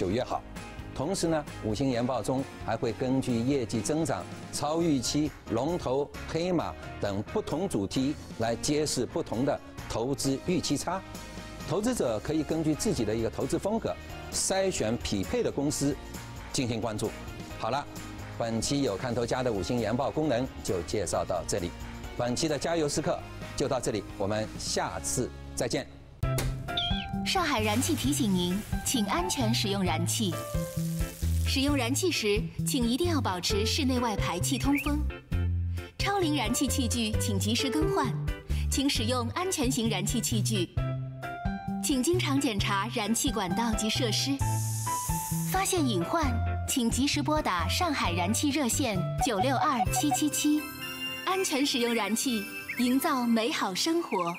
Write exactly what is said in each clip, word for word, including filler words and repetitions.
就越好。同时呢，五星研报中还会根据业绩增长、超预期、龙头、黑马等不同主题来揭示不同的投资预期差。投资者可以根据自己的一个投资风格，筛选匹配的公司进行关注。好了，本期有看头家的五星研报功能就介绍到这里，本期的加油时刻就到这里，我们下次再见。 上海燃气提醒您，请安全使用燃气。使用燃气时，请一定要保持室内外排气通风。超龄燃气器具请及时更换，请使用安全型燃气器具。请经常检查燃气管道及设施。发现隐患，请及时拨打上海燃气热线九六二七七七。安全使用燃气，营造美好生活。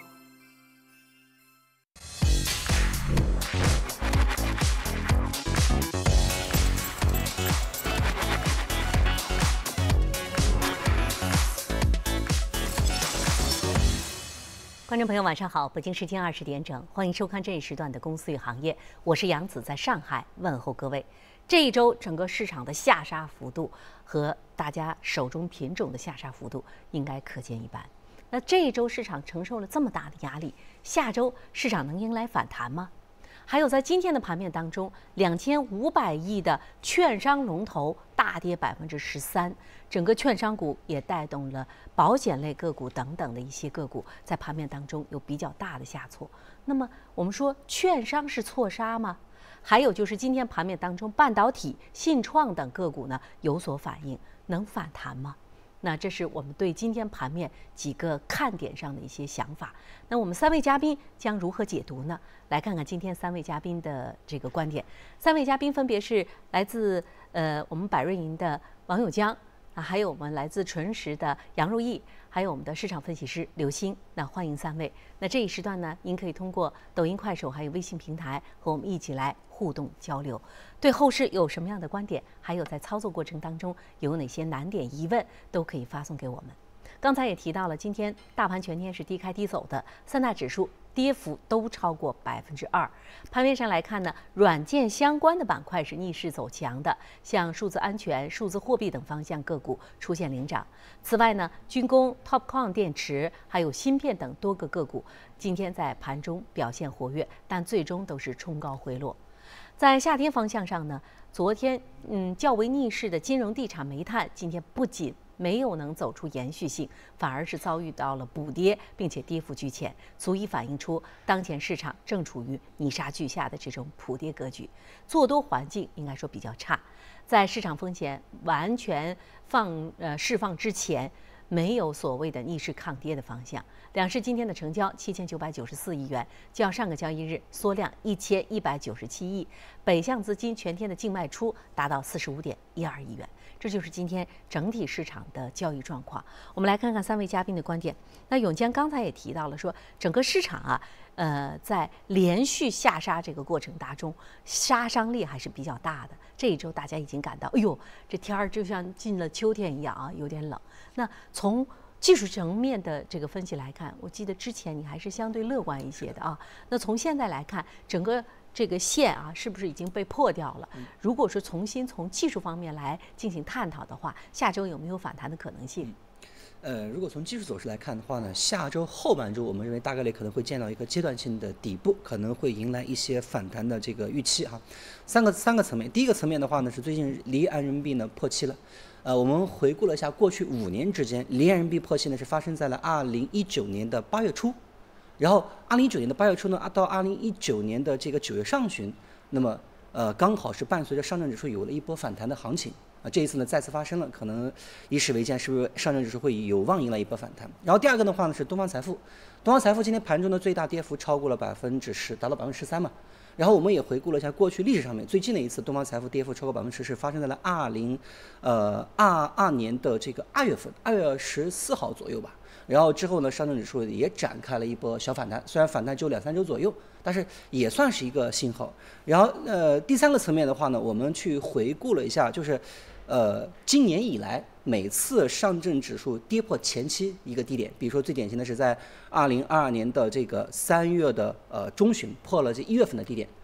观众朋友，晚上好！北京时间二十点整，欢迎收看这一时段的《公司与行业》，我是杨子，在上海问候各位。这一周整个市场的下杀幅度和大家手中品种的下杀幅度应该可见一斑。那这一周市场承受了这么大的压力，下周市场能迎来反弹吗？还有在今天的盘面当中，两千五百亿的券商龙头大跌百分之十三，整个券商股也带动了保险类个股等等的一些个股在盘面当中有比较大的下挫。那么我们说券商是错杀吗？还有就是今天盘面当中半导体、信创等个股呢有所反应，能反弹吗？那这是我们对今天盘面几个看点上的一些想法。那我们三位嘉宾将如何解读呢？来看看今天三位嘉宾的这个观点。三位嘉宾分别是来自呃我们百瑞银的王永江啊，还有我们来自纯实的杨如意，还有我们的市场分析师刘星。那欢迎三位。那这一时段呢，您可以通过抖音、快手还有微信平台和我们一起来互动交流，对后市有什么样的观点，还有在操作过程当中有哪些难点疑问，都可以发送给我们。刚才也提到了，今天大盘全天是低开低走的，三大指数跌幅都超过百分之二。盘面上来看呢，软件相关的板块是逆势走强的，像数字安全、数字货币等方向个股出现领涨。此外呢，军工、TOPCon 电池还有芯片等多个个股今天在盘中表现活跃，但最终都是冲高回落。在下跌方向上呢，昨天嗯较为逆势的金融、地产、煤炭，今天不仅没有能走出延续性，反而是遭遇到了补跌，并且跌幅居前，足以反映出当前市场正处于泥沙俱下的这种普跌格局，做多环境应该说比较差。在市场风险完全放呃释放之前，没有所谓的逆势抗跌的方向。两市今天的成交七千九百九十四亿元，较上个交易日缩量一千一百九十七亿，北向资金全天的净卖出达到四十五点一二亿元。这就是今天整体市场的交易状况。我们来看看三位嘉宾的观点。那永江刚才也提到了说，整个市场啊，呃，在连续下杀这个过程当中，杀伤力还是比较大的。这一周大家已经感到，哎呦，这天儿就像进了秋天一样啊，有点冷。那从技术层面的这个分析来看，我记得之前你还是相对乐观一些的啊。那从现在来看，整个这个线啊，是不是已经被破掉了？如果说重新从技术方面来进行探讨的话，下周有没有反弹的可能性？ 呃，如果从技术走势来看的话呢，下周后半周我们认为大概率可能会见到一个阶段性的底部，可能会迎来一些反弹的这个预期哈。三个三个层面，第一个层面的话呢，是最近离岸人民币呢破七了。呃，我们回顾了一下过去五年之间，离岸人民币破七呢是发生在了二零一九年的八月初，然后二零一九年的八月初呢，到二零一九年的这个九月上旬，那么呃刚好是伴随着上证指数有了一波反弹的行情。啊，这一次呢再次发生了，可能以史为鉴，是不是上证指数会有望迎来一波反弹？然后第二个的话呢是东方财富，东方财富今天盘中的最大跌幅超过了百分之十，达到百分之十三嘛。然后我们也回顾了一下过去历史上面最近的一次东方财富跌幅超过百分之十，是发生在了二零呃二二年的这个二月份，二月十四号左右吧。然后之后呢，上证指数也展开了一波小反弹，虽然反弹只有两三周左右，但是也算是一个信号。然后呃第三个层面的话呢，我们去回顾了一下，就是。呃，今年以来，每次上证指数跌破前期一个低点，比如说最典型的是在二零二二年的这个三月的呃中旬破了这一月份的低点，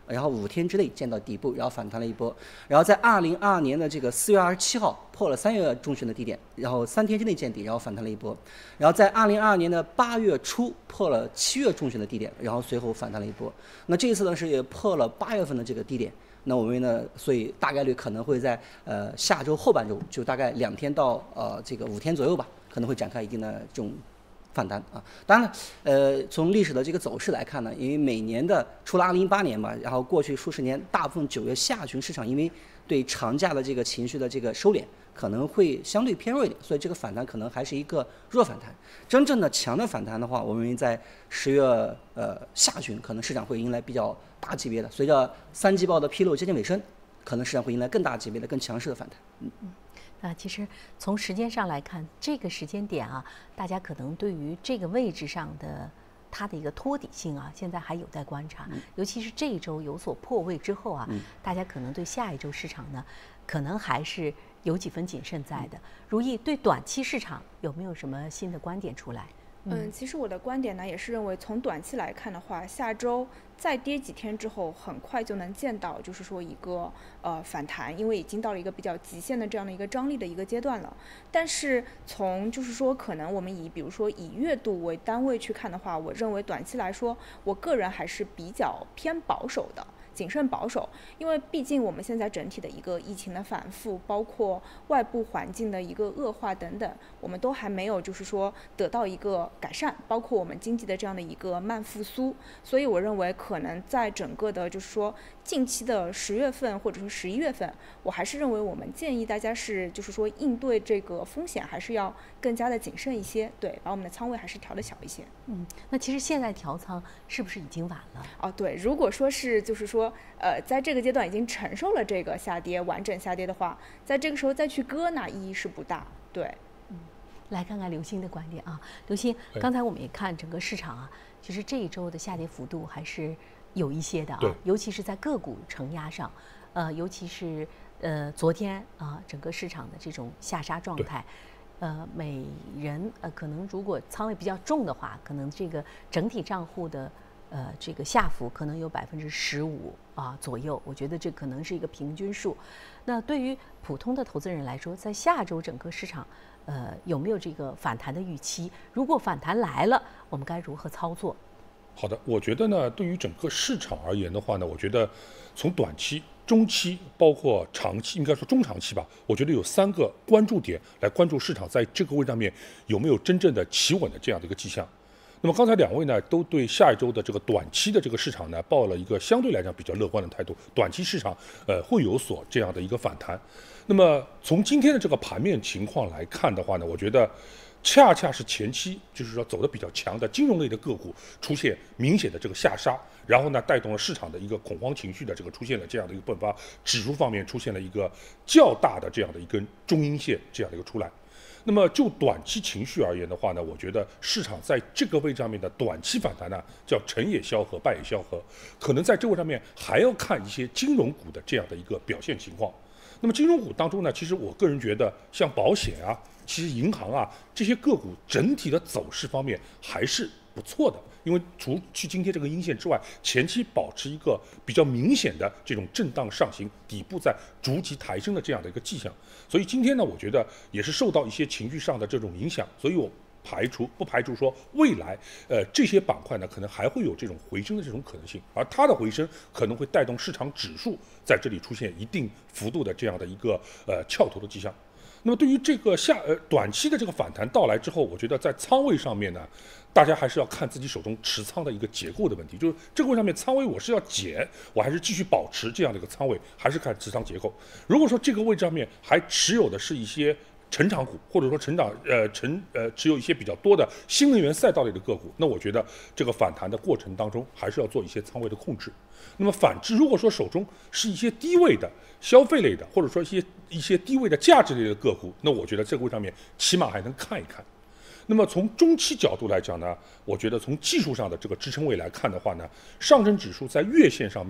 然后五天之内见到底部，然后反弹了一波，然后在二零二二年的这个四月二十七号破了三月中旬的低点，然后三天之内见底，然后反弹了一波，然后在二零二二年的八月初破了七月中旬的低点，然后随后反弹了一波。那这一次呢是也破了八月份的这个低点。那我们呢，所以大概率可能会在呃下周后半周，就大概两天到呃这个五天左右吧，可能会展开一定的这种反弹啊。当然了，呃，从历史的这个走势来看呢，因为每年的除了二零一八年吧，然后过去数十年，大部分九月下旬市场因为对长假的这个情绪的这个收敛，可能会相对偏弱一点，所以这个反弹可能还是一个弱反弹。真正的强的反弹的话，我们认为在十月呃下旬，可能市场会迎来比较大级别的，随着三季报的披露接近尾声，可能市场会迎来更大级别的、更强势的反弹。嗯嗯。那其实从时间上来看，这个时间点啊，大家可能对于这个位置上的它的一个托底性啊，现在还有待观察。嗯、尤其是这一周有所破位之后啊，嗯、大家可能对下一周市场呢，可能还是有几分谨慎在的。如意对短期市场有没有什么新的观点出来？ 嗯，其实我的观点呢，也是认为从短期来看的话，下周再跌几天之后，很快就能见到，就是说一个呃反弹，因为已经到了一个比较极限的这样的一个张力的一个阶段了。但是从就是说，可能我们以比如说以月度为单位去看的话，我认为短期来说，我个人还是比较偏保守的。谨慎保守，因为毕竟我们现在整体的一个疫情的反复，包括外部环境的一个恶化等等，我们都还没有就是说得到一个改善，包括我们经济的这样的一个慢复苏，所以我认为可能在整个的就是说近期的十月份或者说十一月份，我还是认为我们建议大家是就是说应对这个风险还是要更加的谨慎一些，对，把我们的仓位还是调的小一些。 嗯，那其实现在调仓是不是已经晚了？ 哦，对，如果说是就是说。呃，在这个阶段已经承受了这个下跌，完整下跌的话，在这个时候再去割，那意义是不大。对， 嗯，来看看刘星的观点啊，刘星，刚才我们也看整个市场啊，其实这一周的下跌幅度还是有一些的啊，尤其是在个股承压上，呃，尤其是呃昨天啊，整个市场的这种下杀状态。呃，每人呃，可能如果仓位比较重的话，可能这个整体账户的。呃，这个下浮可能有百分之十五啊左右，我觉得这可能是一个平均数。那对于普通的投资人来说，在下周整个市场，呃，有没有这个反弹的预期？如果反弹来了，我们该如何操作？ 好的，我觉得呢，对于整个市场而言的话呢，我觉得从短期、中期，包括长期，应该说中长期吧，我觉得有三个关注点来关注市场在这个位置上面有没有真正的企稳的这样的一个迹象。那么刚才两位呢，都对下一周的这个短期的这个市场呢，抱了一个相对来讲比较乐观的态度，短期市场呃会有所这样的一个反弹。那么从今天的这个盘面情况来看的话呢，我觉得恰恰是前期就是说走的比较强的金融类的个股出现明显的这个下杀，然后呢带动了市场的一个恐慌情绪的这个出现了这样的一个迸发，指数方面出现了一个较大的这样的一根中阴线这样的一个出来。那么就短期情绪而言的话呢，我觉得市场在这个位置上面的短期反弹呢，叫成也萧何，败也萧何，可能在这位上面还要看一些金融股的这样的一个表现情况。那么金融股当中呢，其实我个人觉得像保险啊，其实银行啊这些个股整体的走势方面还是不错的。因为除去今天这个阴线之外，前期保持一个比较明显的这种震荡上行，底部在逐级抬升的这样的一个迹象，所以今天呢，我觉得也是受到一些情绪上的这种影响，所以我排除不排除说未来呃这些板块呢可能还会有这种回升的这种可能性，而它的回升可能会带动市场指数在这里出现一定幅度的这样的一个呃翘头的迹象。那么对于这个下呃短期的这个反弹到来之后，我觉得在仓位上面呢，大家还是要看自己手中持仓的一个结构的问题，就是这个位上面仓位我是要减，我还是继续保持这样的一个仓位，还是看持仓结构。如果说这个位置上面还持有的是一些成长股，或者说成长呃成呃持有一些比较多的新能源赛道类的个股，那我觉得这个反弹的过程当中还是要做一些仓位的控制。那么反之，如果说手中是一些低位的消费类的，或者说一些一些低位的价值类的个股，那我觉得这个位上面起码还能看一看。那么从中期角度来讲呢，我觉得从技术上的这个支撑位来看的话呢，上证指数在月线上面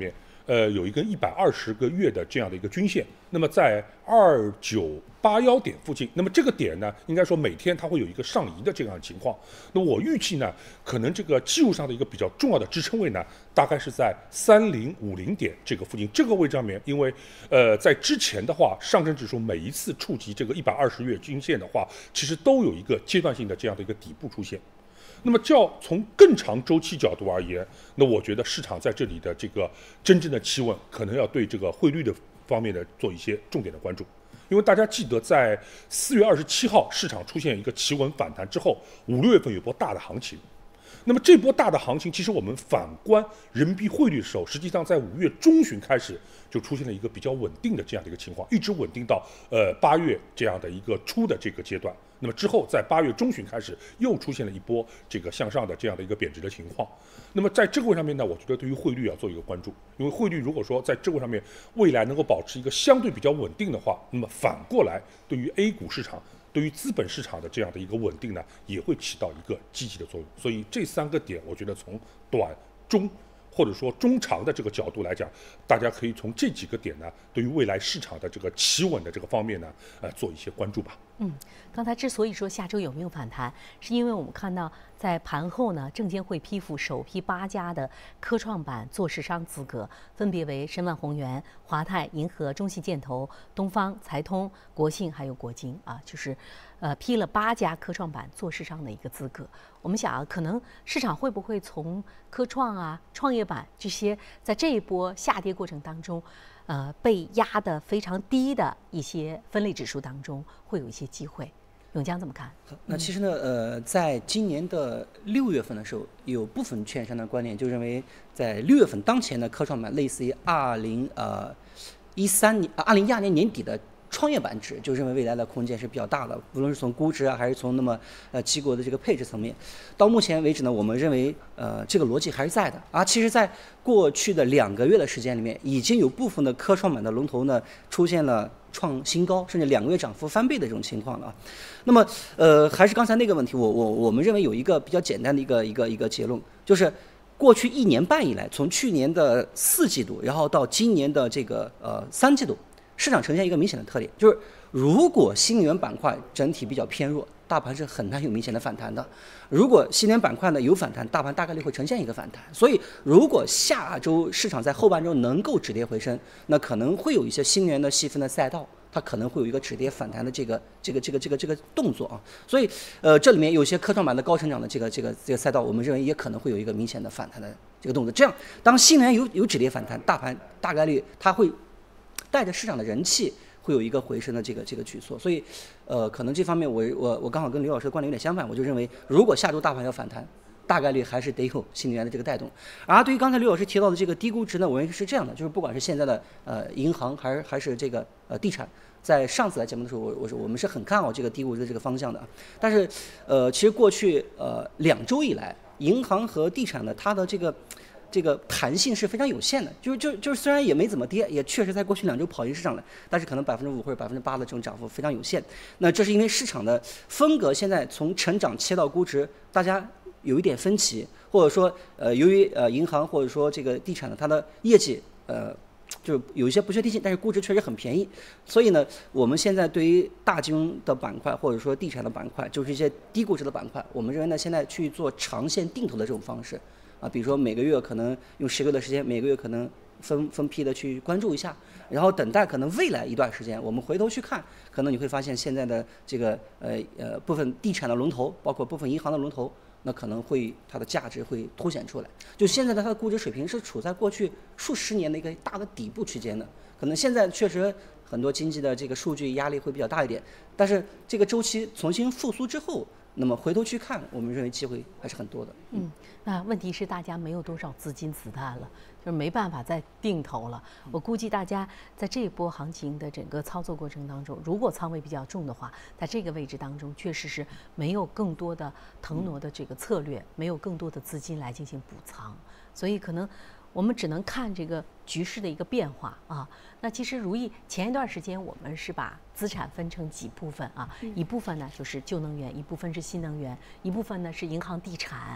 呃，有一根一百二十个月的这样的一个均线，那么在二九八幺点附近，那么这个点呢，应该说每天它会有一个上移的这样的情况。那我预计呢，可能这个技术上的一个比较重要的支撑位呢，大概是在三零五零点这个附近。这个位置上面，因为呃，在之前的话，上证指数每一次触及这个一百二十月均线的话，其实都有一个阶段性的这样的一个底部出现。那么，较从更长周期角度而言，那我觉得市场在这里的这个真正的企稳，可能要对这个汇率的方面的做一些重点的关注。因为大家记得，在四月二十七号市场出现一个企稳反弹之后，五六月份有波大的行情。那么这波大的行情，其实我们反观人民币汇率的时候，实际上在五月中旬开始就出现了一个比较稳定的这样的一个情况，一直稳定到呃八月这样的一个初的这个阶段。那么之后在八月中旬开始又出现了一波这个向上的这样的一个贬值的情况。那么在这个位上面呢，我觉得对于汇率要做一个关注，因为汇率如果说在这个位上面未来能够保持一个相对比较稳定的话，那么反过来对于 A 股市场，对于资本市场的这样的一个稳定呢，也会起到一个积极的作用。所以这三个点，我觉得从短、中或者说中长的这个角度来讲，大家可以从这几个点呢，对于未来市场的这个企稳的这个方面呢，呃，做一些关注吧。 嗯，刚才之所以说下周有没有反弹，是因为我们看到在盘后呢，证监会批复首批八家的科创板做市商资格，分别为申万宏源、华泰、银河、中信建投、东方、财通、国信还有国金啊，就是呃批了八家科创板做市商的一个资格。我们想啊，可能市场会不会从科创啊、创业板这些在这一波下跌过程当中，呃，被压得非常低的一些分类指数当中，会有一些机会。永江怎么看？ 那其实呢，呃，在今年的六月份的时候，有部分券商的观点就认为，在六月份当前的科创板类似于二零呃一三年、二零一二年年底的创业板指，就认为未来的空间是比较大的，无论是从估值啊，还是从那么呃机构的这个配置层面。到目前为止呢，我们认为呃这个逻辑还是在的。而其实，在过去的两个月的时间里面，已经有部分的科创板的龙头呢出现了创新高，甚至两个月涨幅翻倍的这种情况了。那么，呃，还是刚才那个问题，我我我们认为有一个比较简单的一个一个一个结论，就是过去一年半以来，从去年的四季度，然后到今年的这个呃三季度，市场呈现一个明显的特点，就是如果新能源板块整体比较偏弱，大盘是很难有明显的反弹的。如果新能源板块呢有反弹，大盘大概率会呈现一个反弹。所以，如果下周市场在后半周能够止跌回升，那可能会有一些新能源的细分的赛道，它可能会有一个止跌反弹的这个这个这个这个这个动作啊。所以，呃，这里面有些科创板的高成长的这个这个这个赛道，我们认为也可能会有一个明显的反弹的这个动作。这样，当新能源有有止跌反弹，大盘大概率它会带着市场的人气，会有一个回升的这个这个举措。所以，呃，可能这方面我我我刚好跟刘老师的观点有点相反，我就认为，如果下周大盘要反弹，大概率还是得有新能源的这个带动。而对于刚才刘老师提到的这个低估值呢，我认为是这样的，就是不管是现在的呃银行，还是还是这个呃地产，在上次来节目的时候，我我说我们是很看好这个低估值的这个方向的。但是，呃，其实过去呃两周以来，银行和地产呢，它的这个这个弹性是非常有限的，就是就就是虽然也没怎么跌，也确实在过去两周跑赢市场了，但是可能百分之五或者百分之八的这种涨幅非常有限。那这是因为市场的风格现在从成长切到估值，大家有一点分歧，或者说呃由于呃银行或者说这个地产的它的业绩呃就是有一些不确定性，但是估值确实很便宜，所以呢，我们现在对于大金融的板块或者说地产的板块，就是一些低估值的板块，我们认为呢现在去做长线定投的这种方式。啊，比如说每个月可能用十个月的时间，每个月可能分分批的去关注一下，然后等待可能未来一段时间，我们回头去看，可能你会发现现在的这个呃呃部分地产的龙头，包括部分银行的龙头，那可能会它的价值会凸显出来。就现在的它的估值水平是处在过去数十年的一个大的底部区间的，可能现在确实很多经济的这个数据压力会比较大一点，但是这个周期重新复苏之后，那么回头去看，我们认为机会还是很多的。 嗯，那问题是大家没有多少资金子弹了，就是没办法再定投了。我估计大家在这一波行情的整个操作过程当中，如果仓位比较重的话，在这个位置当中确实是没有更多的腾挪的这个策略，没有更多的资金来进行补仓，所以可能我们只能看这个局势的一个变化啊。那其实如意前一段时间我们是把资产分成几部分啊，一部分呢就是旧能源，一部分是新能源，一部分呢是银行地产。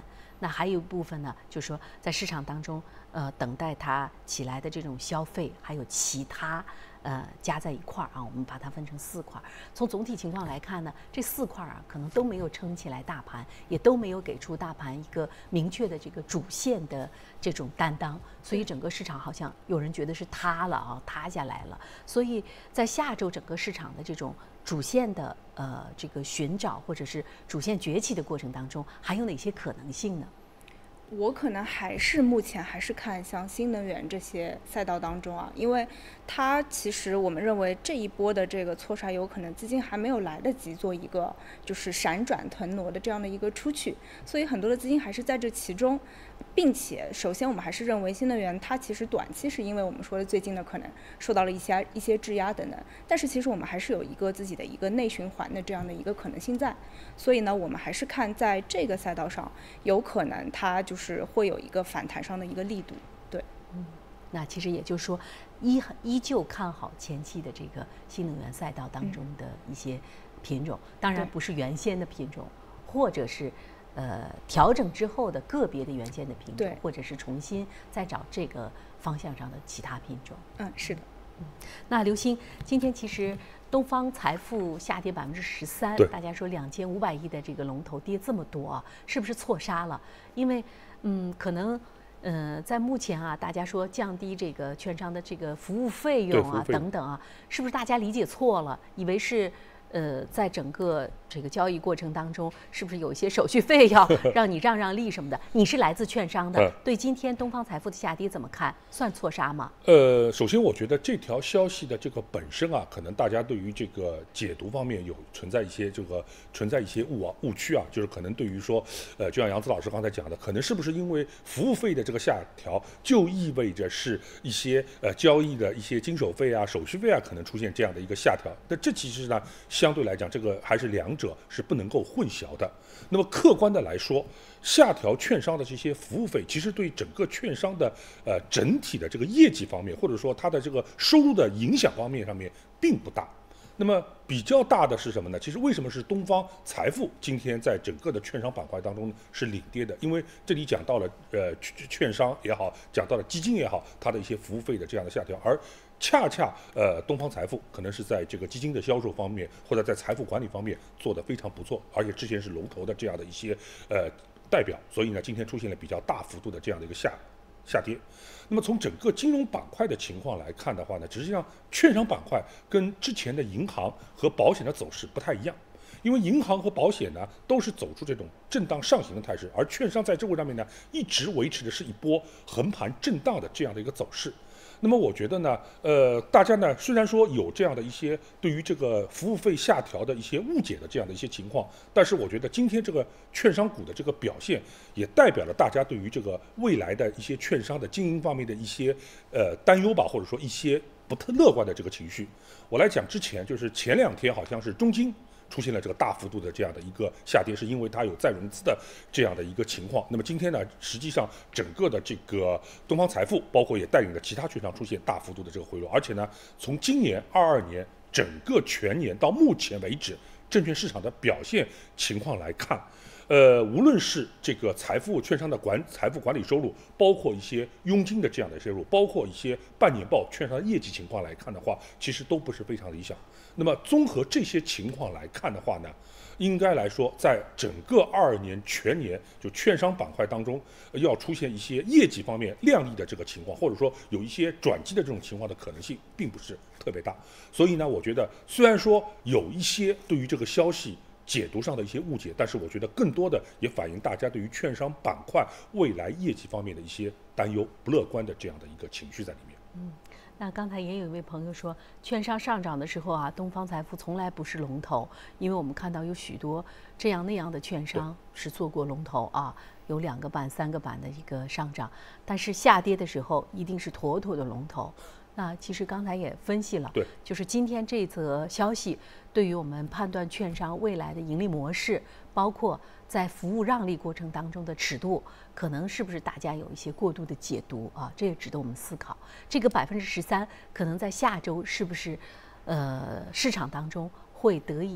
那还有一部分呢，就是说在市场当中，呃，等待它起来的这种消费，还有其他。呃，加在一块儿啊，我们把它分成四块。从总体情况来看呢，这四块啊，可能都没有撑起来大盘，也都没有给出大盘一个明确的这个主线的这种担当，所以整个市场好像有人觉得是塌了啊，塌下来了。所以在下周整个市场的这种主线的呃这个寻找或者是主线崛起的过程当中，还有哪些可能性呢？ 我可能还是目前还是看像新能源这些赛道当中啊，因为它其实我们认为这一波的这个错杀有可能资金还没有来得及做一个就是闪转腾挪的这样的一个出去，所以很多的资金还是在这其中，并且首先我们还是认为新能源它其实短期是因为我们说的最近的可能受到了一些一些质压等等，但是其实我们还是有一个自己的一个内循环的这样的一个可能性在，所以呢我们还是看在这个赛道上有可能它就是是会有一个反弹上的一个力度，对， 嗯，那其实也就是说，依依旧看好前期的这个新能源赛道当中的一些品种，嗯、当然不是原先的品种，或者是呃调整之后的个别的原先的品种，或者是重新再找这个方向上的其他品种。 嗯，是的。 嗯，那刘星，今天其实东方财富下跌百分之十三，大家说两千五百亿的这个龙头跌这么多啊，是不是错杀了？因为嗯，可能呃在目前啊，大家说降低这个券商的这个服务费用啊等等啊，是不是大家理解错了，以为是？呃，在整个这个交易过程当中，是不是有一些手续费要让你让让利什么的？你是来自券商的，嗯、对今天东方财富的下跌怎么看？算错杀吗？ 呃，首先我觉得这条消息的这个本身啊，可能大家对于这个解读方面有存在一些这个存在一些误啊误区啊，就是可能对于说，呃，就像杨子老师刚才讲的，可能是不是因为服务费的这个下调，就意味着是一些呃交易的一些经手费啊、手续费啊，可能出现这样的一个下调？那这其实呢？相对来讲，这个还是两者是不能够混淆的。那么客观的来说，下调券商的这些服务费，其实对整个券商的呃整体的这个业绩方面，或者说它的这个收入的影响方面上面并不大。那么比较大的是什么呢？其实为什么是东方财富今天在整个的券商板块当中是领跌的？因为这里讲到了呃券商也好，讲到了基金也好，它的一些服务费的这样的下调，而恰恰呃东方财富可能是在这个基金的销售方面，或者在财富管理方面做得非常不错，而且之前是龙头的这样的一些呃代表，所以呢今天出现了比较大幅度的这样的一个下下跌。那么从整个金融板块的情况来看的话呢，实际上券商板块跟之前的银行和保险的走势不太一样。因为银行和保险呢都是走出这种震荡上行的态势，而券商在这个上面呢一直维持的是一波横盘震荡的这样的一个走势。那么我觉得呢，呃，大家呢虽然说有这样的一些对于这个服务费下调的一些误解的这样的一些情况，但是我觉得今天这个券商股的这个表现，也代表了大家对于这个未来的一些券商的经营方面的一些呃担忧吧，或者说一些不特乐观的这个情绪。我来讲之前，就是前两天好像是中金出现了这个大幅度的这样的一个下跌，是因为它有再融资的这样的一个情况。那么今天呢，实际上整个的这个东方财富，包括也带领着其他券商出现大幅度的这个回落，而且呢，从今年二二年整个全年到目前为止，证券市场的表现情况来看，呃，无论是这个财富券商的管财富管理收入，包括一些佣金的这样的收入，包括一些半年报券商的业绩情况来看的话，其实都不是非常理想。那么综合这些情况来看的话呢，应该来说，在整个二二年全年就券商板块当中，要出现一些业绩方面亮丽的这个情况，或者说有一些转机的这种情况的可能性，并不是特别大。所以呢，我觉得虽然说有一些对于这个消息解读上的一些误解，但是我觉得更多的也反映大家对于券商板块未来业绩方面的一些担忧、不乐观的这样的一个情绪在里面。 嗯。那刚才也有一位朋友说，券商上涨的时候啊，东方财富从来不是龙头，因为我们看到有许多这样那样的券商是做过龙头啊，有两个板、三个板的一个上涨，但是下跌的时候一定是妥妥的龙头。那其实刚才也分析了， 对， 就是今天这则消息对于我们判断券商未来的盈利模式，包括在服务让利过程当中的尺度，可能是不是大家有一些过度的解读啊？这也值得我们思考。这个百分之十三，可能在下周是不是，呃，市场当中会得以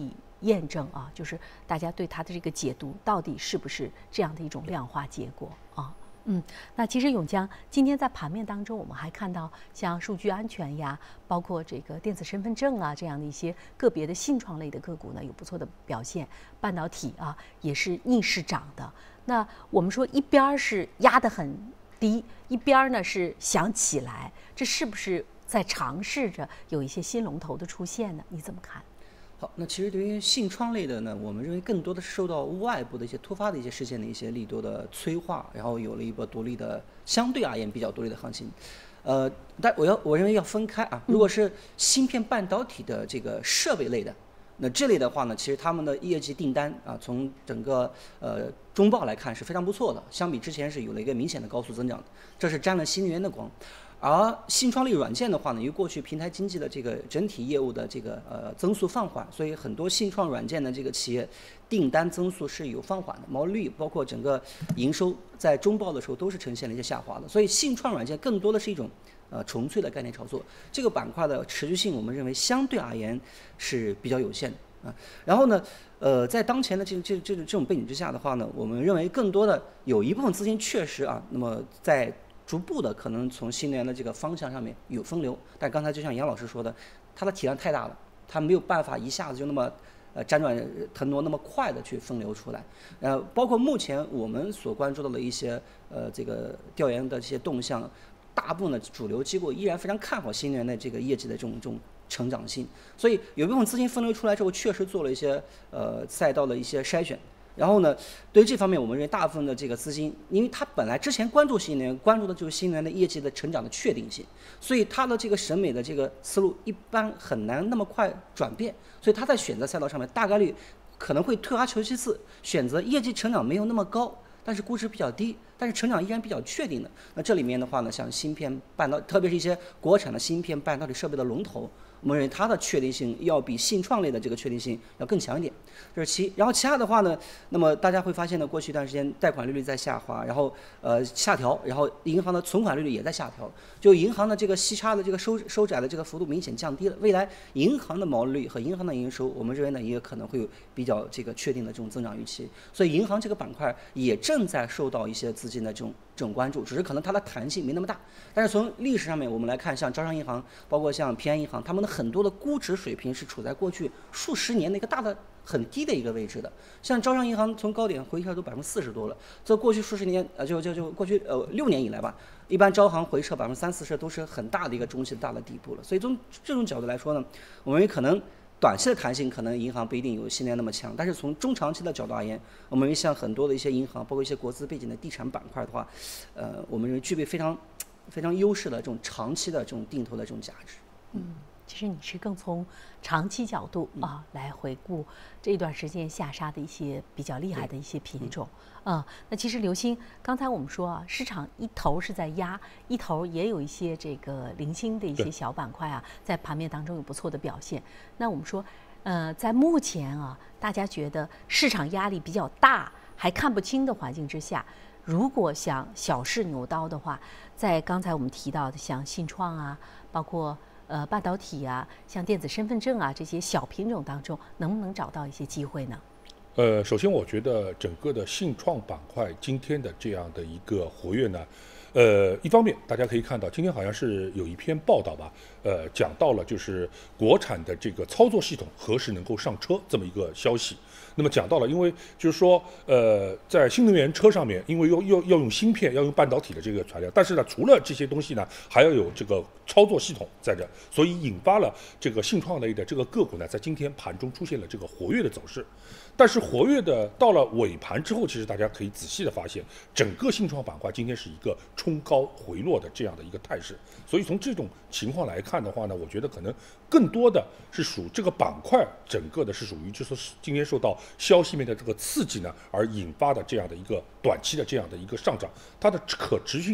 验证啊，就是大家对它的这个解读到底是不是这样的一种量化结果啊？嗯，那其实永江今天在盘面当中，我们还看到像数据安全呀，包括这个电子身份证啊这样的一些个别的信创类的个股呢，有不错的表现。半导体啊也是逆势涨的。那我们说一边儿是压得很低，一边儿呢是想起来，这是不是在尝试着有一些新龙头的出现呢？你怎么看？ 好，那其实对于信创类的呢，我们认为更多的是受到外部的一些突发的一些事件的一些利多的催化，然后有了一波独立的相对而言比较独立的行情。呃，但我要我认为要分开啊，如果是芯片半导体的这个设备类的，那这类的话呢，其实他们的业绩订单啊，从整个呃中报来看是非常不错的，相比之前是有了一个明显的高速增长的，这是沾了新能源的光。而信创类软件的话呢，因为过去平台经济的这个整体业务的这个呃增速放缓，所以很多信创软件的这个企业订单增速是有放缓的，毛利率包括整个营收在中报的时候都是呈现了一些下滑的。所以信创软件更多的是一种呃纯粹的概念炒作，这个板块的持续性我们认为相对而言是比较有限的啊。然后呢，呃，在当前的这这这这种背景之下的话呢，我们认为更多的有一部分资金确实啊，那么在逐步的可能从新能源的这个方向上面有分流，但刚才就像杨老师说的，它的体量太大了，它没有办法一下子就那么呃辗转腾挪那么快的去分流出来。呃，包括目前我们所关注到的一些呃这个调研的这些动向，大部分的主流机构依然非常看好新能源的这个业绩的这种这种成长性，所以有部分资金分流出来之后，确实做了一些呃赛道的一些筛选。然后呢，对于这方面，我们认为大部分的这个资金，因为他本来之前关注新能源，关注的就是新能源的业绩的成长的确定性，所以他的这个审美的这个思路一般很难那么快转变，所以他在选择赛道上面大概率可能会退而求其次，选择业绩成长没有那么高，但是估值比较低，但是成长依然比较确定的。那这里面的话呢，像芯片半导，特别是一些国产的芯片半导体设备的龙头，我们认为它的确定性要比信创类的这个确定性要更强一点，这是其。然后其他的话呢，那么大家会发现呢，过去一段时间贷款利率在下滑，然后呃下调，然后银行的存款利率也在下调，就银行的这个息差的这个收收窄的这个幅度明显降低了。未来银行的毛利率和银行的营收，我们认为呢也可能会有比较这个确定的这种增长预期，所以银行这个板块也正在受到一些资金的这种这种关注，只是可能它的弹性没那么大。但是从历史上面我们来看，像招商银行，包括像平安银行，他们的很多的估值水平是处在过去数十年的一个大的很低的一个位置的。像招商银行从高点回撤都百分之四十多了，这过去数十年呃就就就过去呃六年以来吧，一般招行回撤百分之三四十都是很大的一个中期大的底部了。所以从这种角度来说呢，我们可能短期的弹性可能银行不一定有新能源那么强，但是从中长期的角度而言，我们认为像很多的一些银行，包括一些国资背景的地产板块的话，呃，我们认为具备非常非常优势的这种长期的这种定投的这种价值。 嗯，其实你是更从长期角度啊来回顾这一段时间下杀的一些比较厉害的一些品种。啊、嗯，那其实刘星，刚才我们说啊，市场一头是在压，一头也有一些这个零星的一些小板块啊，在盘面当中有不错的表现。那我们说，呃，在目前啊，大家觉得市场压力比较大，还看不清的环境之下，如果想小试牛刀的话，在刚才我们提到的像信创啊，包括呃半导体啊，像电子身份证啊这些小品种当中，能不能找到一些机会呢？ 呃，首先我觉得整个的信创板块今天的这样的一个活跃呢，呃，一方面大家可以看到，今天好像是有一篇报道吧，呃，讲到了就是国产的这个操作系统何时能够上车这么一个消息。那么讲到了，因为就是说，呃，在新能源车上面，因为要要要用芯片，要用半导体的这个材料，但是呢，除了这些东西呢，还要有这个操作系统在这，所以引发了这个信创类的这个个股呢，在今天盘中出现了这个活跃的走势。但是活跃的到了尾盘之后，其实大家可以仔细的发现，整个信创板块今天是一个冲高回落的这样的一个态势。所以从这种情况来看的话呢，我觉得可能更多的是属这个板块整个的是属于就是今天受到消息面的这个刺激呢，而引发的这样的一个短期的这样的一个上涨，它的可持续性呢并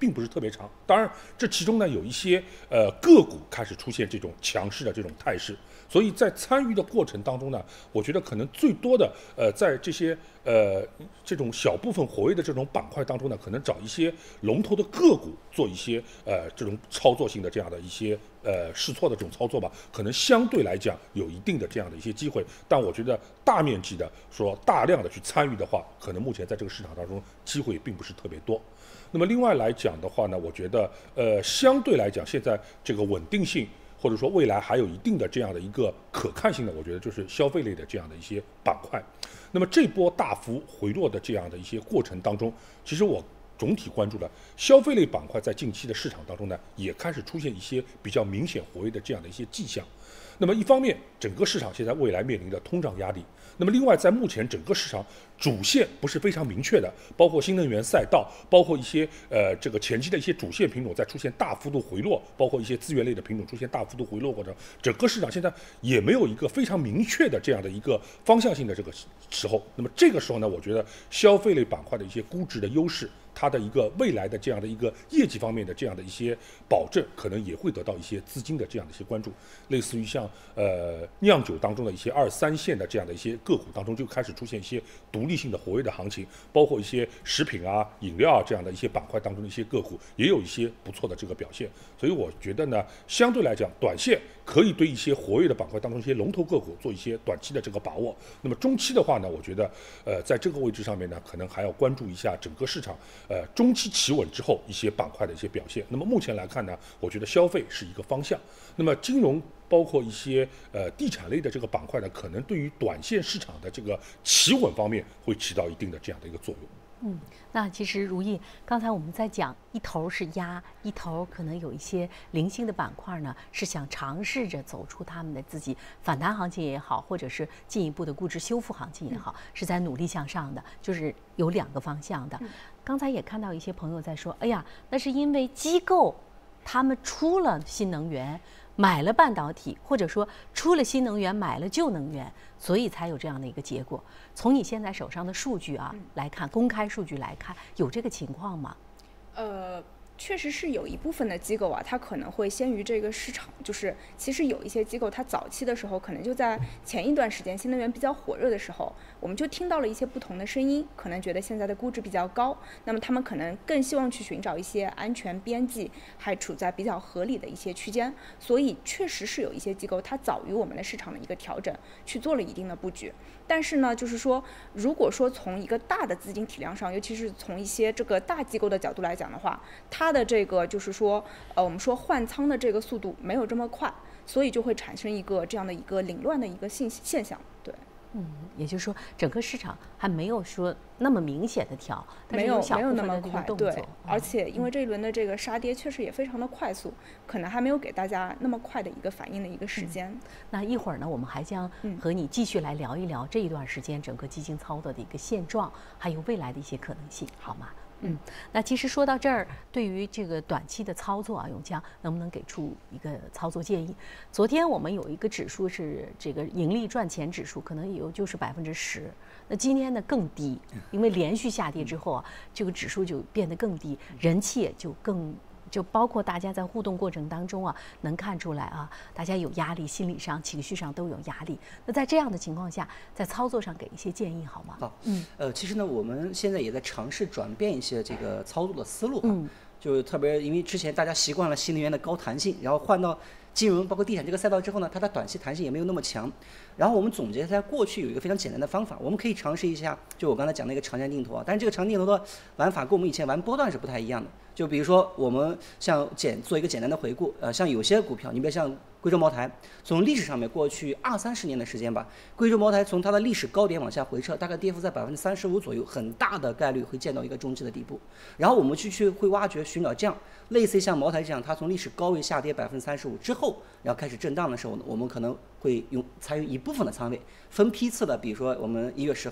并不是特别长。当然，这其中呢有一些呃个股开始出现这种强势的这种态势，所以在参与的过程当中呢，我觉得可能最多的呃在这些呃这种小部分活跃的这种板块当中呢，可能找一些龙头的个股做一些呃这种操作性的这样的一些呃试错的这种操作吧，可能相对来讲有一定的这样的一些机会。但我觉得大面积的说大量的去参与的话，可能目前在这个市场当中机会并不是特别多。那么另外来讲的话呢，我觉得呃相对来讲现在这个稳定性，或者说未来还有一定的这样的一个可看性的，我觉得就是消费类的这样的一些板块。那么这波大幅回落的这样的一些过程当中，其实我总体关注了消费类板块在近期的市场当中呢，也开始出现一些比较明显活跃的这样的一些迹象。那么一方面，整个市场现在未来面临的通胀压力，那么另外在目前整个市场主线不是非常明确的，包括新能源赛道，包括一些呃这个前期的一些主线品种在出现大幅度回落，包括一些资源类的品种出现大幅度回落过程，整个市场现在也没有一个非常明确的这样的一个方向性的这个时候。那么这个时候呢，我觉得消费类板块的一些估值的优势，它的一个未来的这样的一个业绩方面的这样的一些保证，可能也会得到一些资金的这样的一些关注。类似于像呃酿酒当中的一些二三线的这样的一些个股当中，就开始出现一些独立性的活跃的行情，包括一些食品啊、饮料啊这样的一些板块当中的一些个股，也有一些不错的这个表现。所以我觉得呢，相对来讲，短线可以对一些活跃的板块当中一些龙头个股做一些短期的这个把握。那么中期的话呢，我觉得呃在这个位置上面呢，可能还要关注一下整个市场呃中期企稳之后一些板块的一些表现。那么目前来看呢，我觉得消费是一个方向，那么金融包括一些呃地产类的这个板块呢，可能对于短线市场的这个企稳方面会起到一定的这样的一个作用。 嗯，那其实如意，刚才我们在讲，一头是压，一头可能有一些零星的板块呢，是想尝试着走出他们的自己反弹行情也好，或者是进一步的估值修复行情也好，是在努力向上的，就是有两个方向的。刚才也看到一些朋友在说，哎呀，那是因为机构他们出了新能源，买了半导体，或者说出了新能源买了旧能源，所以才有这样的一个结果。从你现在手上的数据啊、嗯、来看，公开数据来看，有这个情况吗？ 呃。确实是有一部分的机构啊，它可能会先于这个市场，就是其实有一些机构，它早期的时候可能就在前一段时间新能源比较火热的时候，我们就听到了一些不同的声音，可能觉得现在的估值比较高，那么他们可能更希望去寻找一些安全边际还处在比较合理的一些区间，所以确实是有一些机构它早于我们的市场的一个调整去做了一定的布局。但是呢，就是说，如果说从一个大的资金体量上，尤其是从一些这个大机构的角度来讲的话，它的这个就是说，呃，我们说换仓的这个速度没有这么快，所以就会产生一个这样的一个凌乱的一个现现象，对。 嗯，也就是说，整个市场还没有说那么明显的调， 没有没有那么快， 对。嗯、而且因为这一轮的这个杀跌确实也非常的快速，可能还没有给大家那么快的一个反应的一个时间。 嗯、那一会儿呢，我们还将和你继续来聊一聊这一段时间整个基金操作的一个现状，还有未来的一些可能性，好吗？嗯，那其实说到这儿，对于这个短期的操作啊，永江能不能给出一个操作建议？昨天我们有一个指数是这个盈利赚钱指数，可能也有就是百分之十。那今天呢更低，因为连续下跌之后啊，这个指数就变得更低，人气也就更。就包括大家在互动过程当中啊，能看出来啊，大家有压力，心理上、情绪上都有压力。那在这样的情况下，在操作上给一些建议好吗？ 好，嗯，呃，其实呢，我们现在也在尝试转变一些这个操作的思路啊，嗯、就特别因为之前大家习惯了新能源的高弹性，然后换到金融包括地产这个赛道之后呢，它的短期弹性也没有那么强。然后我们总结在过去有一个非常简单的方法，我们可以尝试一下，就我刚才讲的一个长线定投啊，但是这个长线定投的玩法跟我们以前玩波段是不太一样的。就比如说我们像简做一个简单的回顾，呃，像有些股票，你比如像贵州茅台，从历史上面过去二三十年的时间吧，贵州茅台从它的历史高点往下回撤，大概跌幅在百分之三十五左右，很大的概率会见到一个中期的底部。然后我们去去会挖掘寻找这样类似像茅台这样，它从历史高位下跌百分之三十五之后，然后开始震荡的时候呢，我们可能会用采用一部分的仓位，分批次的，比如说我们一月十号。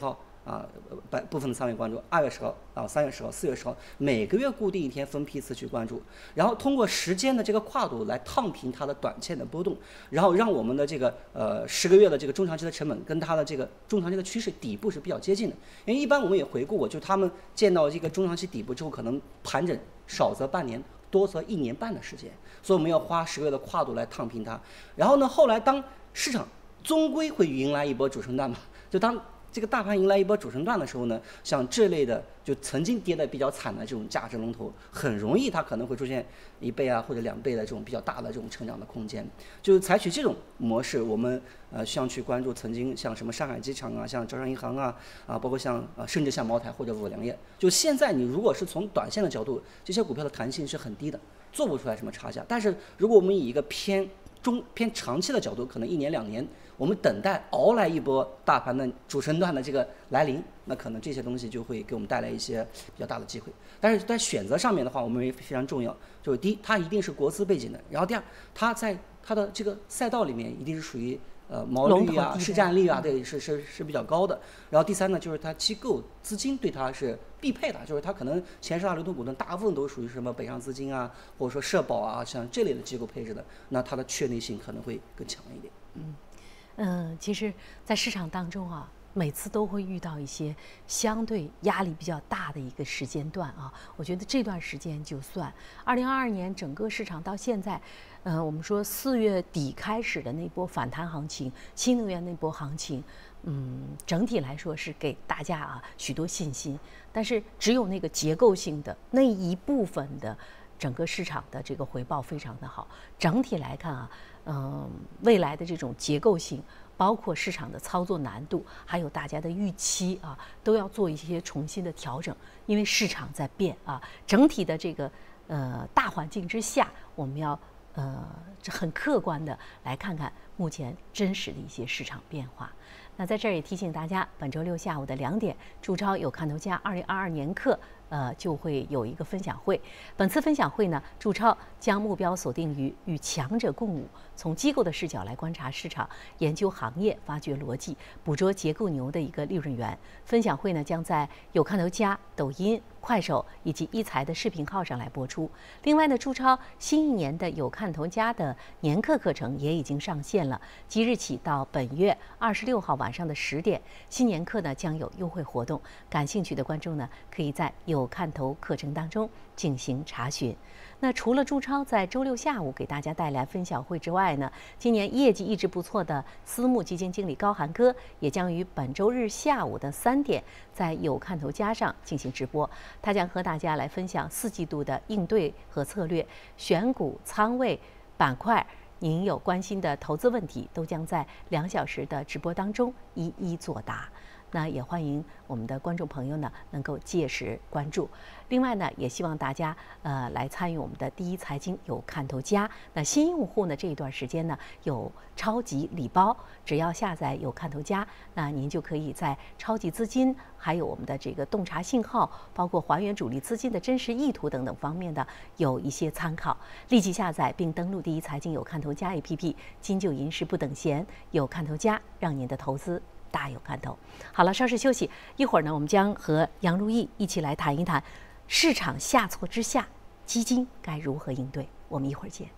啊，部部分的仓位关注，二月十号啊，三月十号、四月十号，每个月固定一天分批次去关注，然后通过时间的这个跨度来烫平它的短线的波动，然后让我们的这个呃十个月的这个中长期的成本跟它的这个中长期的趋势底部是比较接近的。因为一般我们也回顾过，就他们见到这个中长期底部之后，可能盘整少则半年，多则一年半的时间，所以我们要花十个月的跨度来烫平它。然后呢，后来当市场终归会迎来一波主升段嘛，就当这个大盘迎来一波主升段的时候呢，像这类的就曾经跌得比较惨的这种价值龙头，很容易它可能会出现一倍啊或者两倍的这种比较大的这种成长的空间。就是采取这种模式，我们呃像去关注曾经像什么上海机场啊，像招商银行啊啊，包括像呃甚至像茅台或者五粮液。就现在你如果是从短线的角度，这些股票的弹性是很低的，做不出来什么差价。但是如果我们以一个偏中偏长期的角度，可能一年两年，我们等待熬来一波大盘的主升段的这个来临，那可能这些东西就会给我们带来一些比较大的机会。但是在选择上面的话，我们也非常重要，就是第一，它一定是国资背景的；然后第二，它在它的这个赛道里面一定是属于呃毛利啊、市占率啊，对，是是是比较高的。然后第三呢，就是它机构资金对它是必配的，就是它可能前十大流通股东大部分都属于什么北上资金啊，或者说社保啊，像这类的机构配置的，那它的确定性可能会更强一点。 嗯。嗯，其实，在市场当中啊，每次都会遇到一些相对压力比较大的一个时间段啊。我觉得这段时间就算二零二二年整个市场到现在，呃，我们说四月底开始的那波反弹行情，新能源那波行情，嗯，整体来说是给大家啊许多信心。但是只有那个结构性的那一部分的整个市场的这个回报非常的好。整体来看啊。嗯，未来的这种结构性，包括市场的操作难度，还有大家的预期啊，都要做一些重新的调整，因为市场在变啊。整体的这个呃大环境之下，我们要呃很客观的来看看目前真实的一些市场变化。那在这儿也提醒大家，本周六下午的两点，注超有看头家二零二二年课。呃，就会有一个分享会。本次分享会呢，注超将目标锁定于与强者共舞，从机构的视角来观察市场，研究行业，发掘逻辑，捕捉结构牛的一个利润源。分享会呢，将在有看头家、抖音、快手以及一财的视频号上来播出。另外呢，注超新一年的有看头家的年课课程也已经上线了，即日起到本月二十六号晚上的十点，新年课呢将有优惠活动，感兴趣的观众呢，可以在有有看头课程当中进行查询。那除了注超在周六下午给大家带来分享会之外呢，今年业绩一直不错的私募基金经理高寒哥也将于本周日下午的三点在有看头家上进行直播。他将和大家来分享四季度的应对和策略，选股、仓位、板块，您有关心的投资问题，都将在两小时的直播当中一一作答。那也欢迎我们的观众朋友呢能够届时关注。另外呢，也希望大家呃来参与我们的第一财经有看头家。那新用户呢这一段时间呢有超级礼包，只要下载有看头家，那您就可以在超级资金，还有我们的这个洞察信号，包括还原主力资金的真实意图等等方面的有一些参考。立即下载并登录第一财经有看头家 A P P， 金就银时不等闲，有看头家让您的投资大有看头。好了，稍事休息，一会儿呢，我们将和杨如意一起来谈一谈市场下挫之下，基金该如何应对。我们一会儿见。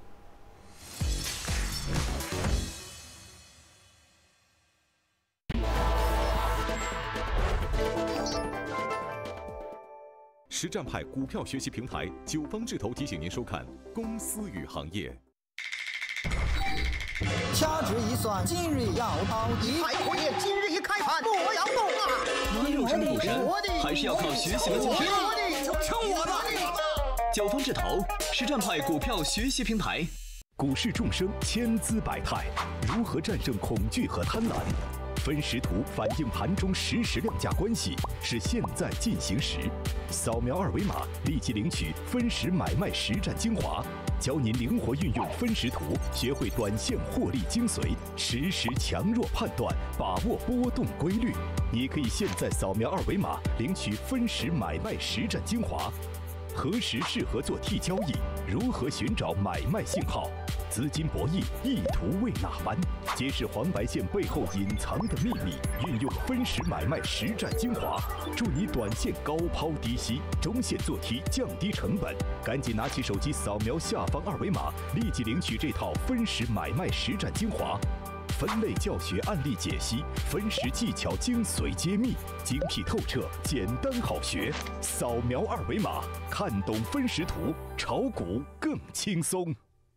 实战派股票学习平台九方智投提醒您收看《公司与行业》。 掐指一算，今日要保底。 海阔业今日一开盘，我要动啊！ 能入山股神，还是要靠学习和精进。 听我的！ 九方智投，实战派股票学习平台。 股市众生，千姿百态，如何战胜恐惧和贪婪？分时图反映盘中实时量价关系，是现在进行时。扫描二维码，立即领取分时买卖实战精华，教您灵活运用分时图，学会短线获利精髓，实时强弱判断，把握波动规律。你可以现在扫描二维码，领取分时买卖实战精华。 何时适合做 T 交易？如何寻找买卖信号？资金博弈，意图为哪般？揭示黄白线背后隐藏的秘密，运用分时买卖实战精华，助你短线高抛低吸，中线做 T 降低成本。赶紧拿起手机扫描下方二维码，立即领取这套分时买卖实战精华。分类教学案例解析，分时技巧精髓揭秘，精辟透彻，简单好学。扫描二维码，看懂分时图，炒股更轻松。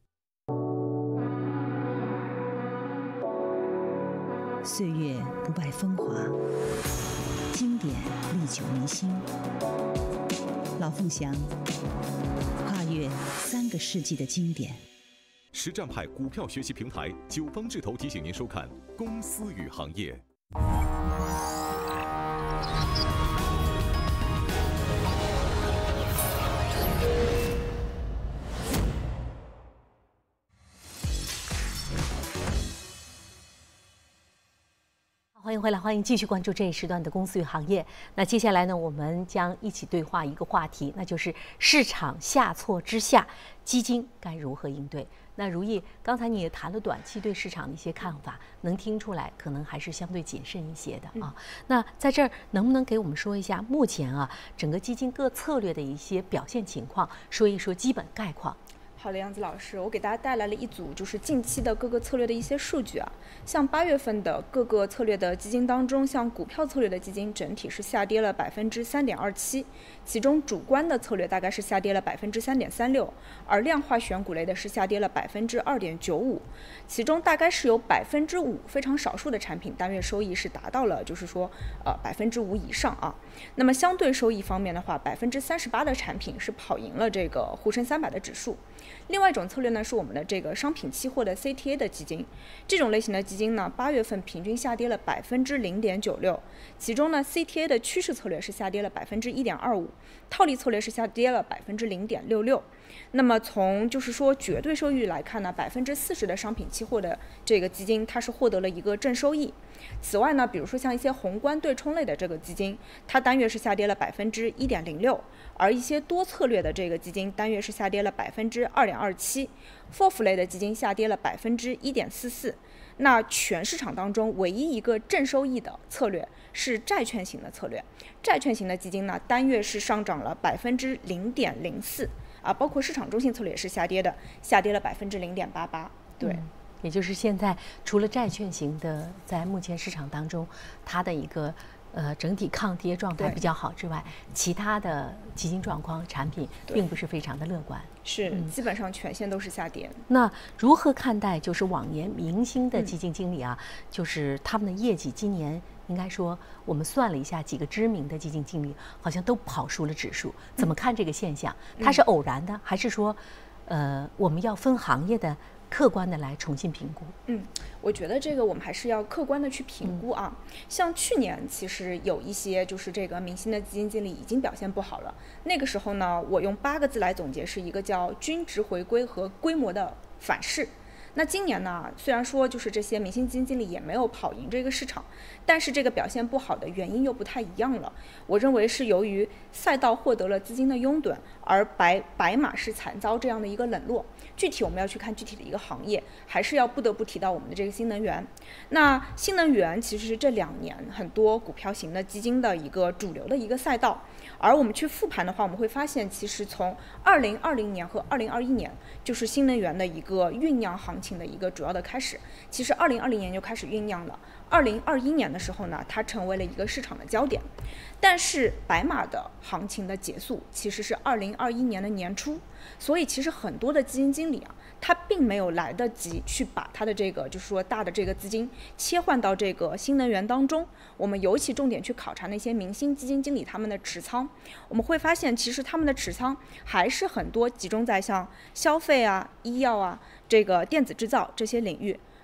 岁月不败风华，经典历久弥新。老凤祥，跨越三个世纪的经典。 实战派股票学习平台九方智投提醒您收看《公司与行业》。 欢迎回来，欢迎继续关注这一时段的公司与行业。那接下来呢，我们将一起对话一个话题，那就是市场下挫之下，基金该如何应对？那如意，刚才你也谈了短期对市场的一些看法，能听出来可能还是相对谨慎一些的啊。那在这儿能不能给我们说一下目前啊整个基金各策略的一些表现情况，说一说基本概况？ 好的，杨子老师，我给大家带来了一组就是近期的各个策略的一些数据啊。像八月份的各个策略的基金当中，像股票策略的基金整体是下跌了百分之三点二七，其中主观的策略大概是下跌了百分之三点三六，而量化选股类的是下跌了百分之二点九五，其中大概是有百分之五非常少数的产品单月收益是达到了就是说呃百分之五以上啊。那么相对收益方面的话，百分之三十八的产品是跑赢了这个沪深三百的指数。另外一种策略呢，是我们的这个商品期货的 C T A 的基金，这种类型的基金呢，八月份平均下跌了百分之零点九六，其中呢 C T A 的趋势策略是下跌了百分之一点二五，套利策略是下跌了百分之零点六六。那么从就是说绝对收益率来看呢，百分之四十的商品期货的这个基金，它是获得了一个正收益。此外呢，比如说像一些宏观对冲类的这个基金，它单月是下跌了百分之一点零六，而一些多策略的这个基金单月是下跌了百分之二点二七 ，F O F 类的基金下跌了百分之一点四四。那全市场当中唯一一个正收益的策略是债券型的策略，债券型的基金呢，单月是上涨了百分之零点零四啊，包括市场中性策略也是下跌的，下跌了百分之零点八八。对。嗯， 也就是现在除了债券型的在目前市场当中它的一个呃整体抗跌状态比较好之外，其他的基金状况产品并不是非常的乐观， 是、嗯、基本上全线都是下跌。 那如何看待就是往年明星的基金经理啊、嗯、就是他们的业绩今年应该说我们算了一下，几个知名的基金经理好像都跑输了指数，怎么看这个现象？嗯、它是偶然的，还是说呃我们要分行业的客观的来重新评估？ 嗯，我觉得这个我们还是要客观的去评估啊。嗯、像去年其实有一些就是这个明星的基金经理已经表现不好了，那个时候呢，我用八个字来总结，是一个叫均值回归和规模的反噬。那今年呢，虽然说就是这些明星基金经理也没有跑赢这个市场，但是这个表现不好的原因又不太一样了。我认为是由于赛道获得了资金的拥趸，而白白马是惨遭这样的一个冷落。具体我们要去看具体的一个行业，还是要不得不提到我们的这个新能源。那新能源其实是这两年很多股票型的基金的一个主流的一个赛道。而我们去复盘的话，我们会发现，其实从二零二零年和二零二一年，就是新能源的一个酝酿行情的一个主要的开始。其实二零二零年就开始酝酿了，二零二一年的时候呢，它成为了一个市场的焦点。但是白马的行情的结束其实是二零二一年的年初，所以其实很多的基金经理啊，他并没有来得及去把他的这个就是说大的这个资金切换到这个新能源当中。我们尤其重点去考察那些明星基金经理他们的持仓，我们会发现其实他们的持仓还是很多集中在像消费啊、医药啊、这个电子制造这些领域。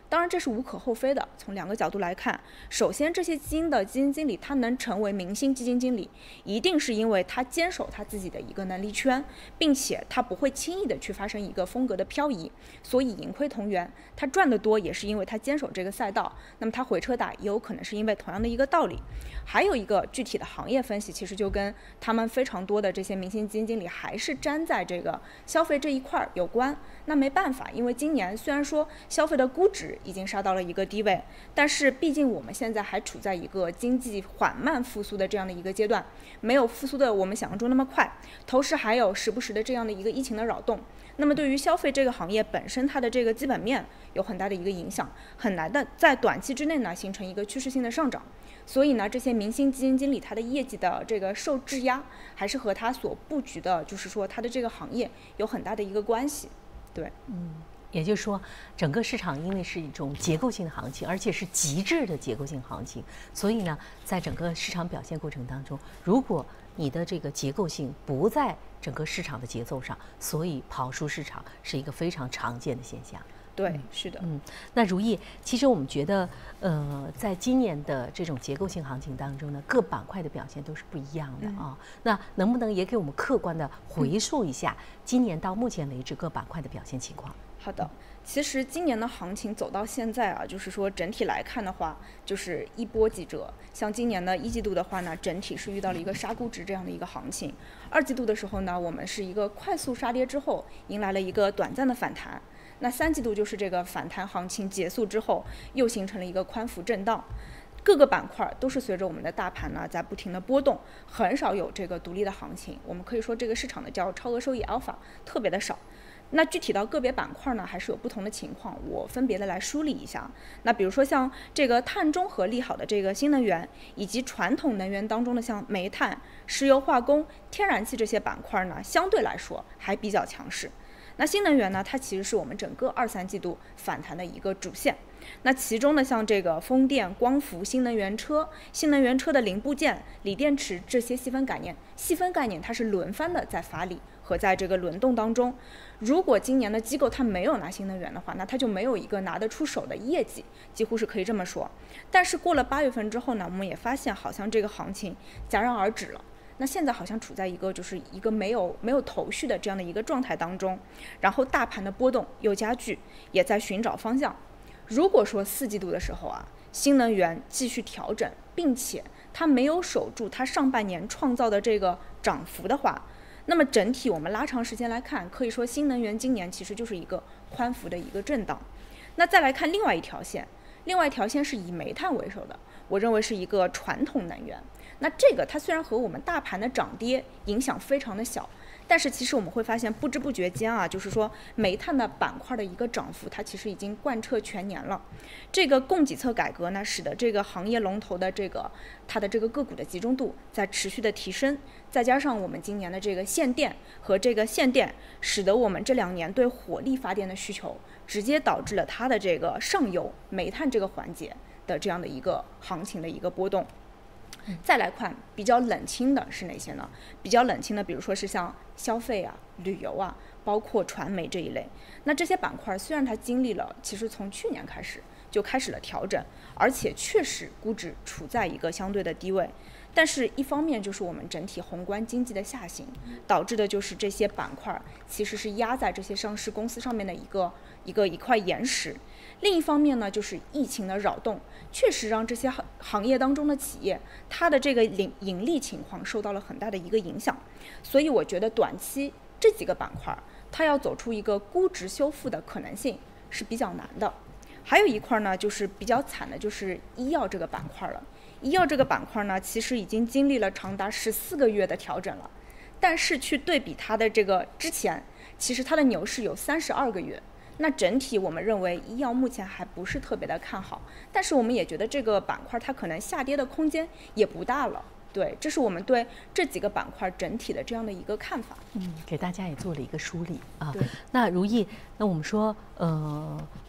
当然这是无可厚非的。从两个角度来看，首先这些基金的基金经理他能成为明星基金经理，一定是因为他坚守他自己的一个能力圈，并且他不会轻易的去发生一个风格的漂移，所以盈亏同源。他赚得多也是因为他坚守这个赛道，那么他回车打也有可能是因为同样的一个道理。还有一个具体的行业分析，其实就跟他们非常多的这些明星基金经理还是粘在这个消费这一块有关。那没办法，因为今年虽然说消费的估值已经杀到了一个低位，但是毕竟我们现在还处在一个经济缓慢复苏的这样的一个阶段，没有复苏的我们想象中那么快，同时还有时不时的这样的一个疫情的扰动。那么对于消费这个行业本身，它的这个基本面有很大的一个影响，很难的在短期之内呢形成一个趋势性的上涨。所以呢，这些明星基金经理他的业绩的这个受质押，还是和他所布局的，就是说他的这个行业有很大的一个关系。对， 嗯，也就是说，整个市场因为是一种结构性的行情，而且是极致的结构性行情，所以呢，在整个市场表现过程当中，如果你的这个结构性不在整个市场的节奏上，所以跑输市场是一个非常常见的现象。 对，是的。 嗯，那如意，其实我们觉得，呃，在今年的这种结构性行情当中呢，各板块的表现都是不一样的啊。嗯、那能不能也给我们客观的回溯一下、嗯、今年到目前为止各板块的表现情况？ 好的，其实今年的行情走到现在啊，就是说整体来看的话，就是一波几折。像今年的一季度的话呢，整体是遇到了一个杀估值这样的一个行情。二季度的时候呢，我们是一个快速杀跌之后，迎来了一个短暂的反弹。那三季度就是这个反弹行情结束之后，又形成了一个宽幅震荡，各个板块都是随着我们的大盘呢在不停的波动，很少有这个独立的行情。我们可以说这个市场的叫超额收益 alpha 特别的少。那具体到个别板块呢，还是有不同的情况，我分别的来梳理一下。那比如说像这个碳中和利好的这个新能源，以及传统能源当中的像煤炭、石油化工、天然气这些板块呢，相对来说还比较强势。那新能源呢，它其实是我们整个二三季度反弹的一个主线。那其中呢，像这个风电、光伏、新能源车、新能源车的零部件、锂电池这些细分概念，细分概念它是轮番的在发力和在这个轮动当中。如果今年的机构它没有拿新能源的话，那它就没有一个拿得出手的业绩，几乎是可以这么说。但是过了八月份之后呢，我们也发现好像这个行情戛然而止了。那现在好像处在一个就是一个没有没有头绪的这样的一个状态当中，然后大盘的波动又加剧，也在寻找方向。如果说四季度的时候啊，新能源继续调整，并且它没有守住它上半年创造的这个涨幅的话，那么整体我们拉长时间来看，可以说新能源今年其实就是一个宽幅的一个震荡。那再来看另外一条线，另外一条线是以煤炭为首的，我认为是一个传统能源。那这个它虽然和我们大盘的涨跌影响非常的小，但是其实我们会发现不知不觉间啊，就是说煤炭的板块的一个涨幅，它其实已经贯彻全年了。这个供给侧改革呢，使得这个行业龙头的这个它的这个个股的集中度在持续的提升，再加上我们今年的这个限电和这个限电，使得我们这两年对火力发电的需求，直接导致了它的这个上游煤炭这个环节的这样的一个行情的一个波动。再来看比较冷清的是哪些呢？比较冷清的，比如说是像消费啊、旅游啊，包括传媒这一类。那这些板块虽然它经历了，其实从去年开始就开始了调整，而且确实估值处在一个相对的低位，但是一方面就是我们整体宏观经济的下行，导致的就是这些板块其实是压在这些上市公司上面的一个一个一块岩石。另一方面呢，就是疫情的扰动，确实让这些行行业当中的企业，它的这个盈盈利情况受到了很大的一个影响。所以我觉得短期这几个板块，它要走出一个估值修复的可能性是比较难的。还有一块呢，就是比较惨的，就是医药这个板块了。医药这个板块呢，其实已经经历了长达十四个月的调整了，但是去对比它的这个之前，其实它的牛市有三十二个月。那整体我们认为医药目前还不是特别的看好，但是我们也觉得这个板块它可能下跌的空间也不大了。对，这是我们对这几个板块整体的这样的一个看法。 嗯，给大家也做了一个梳理啊。 对。 那如意，那我们说，呃，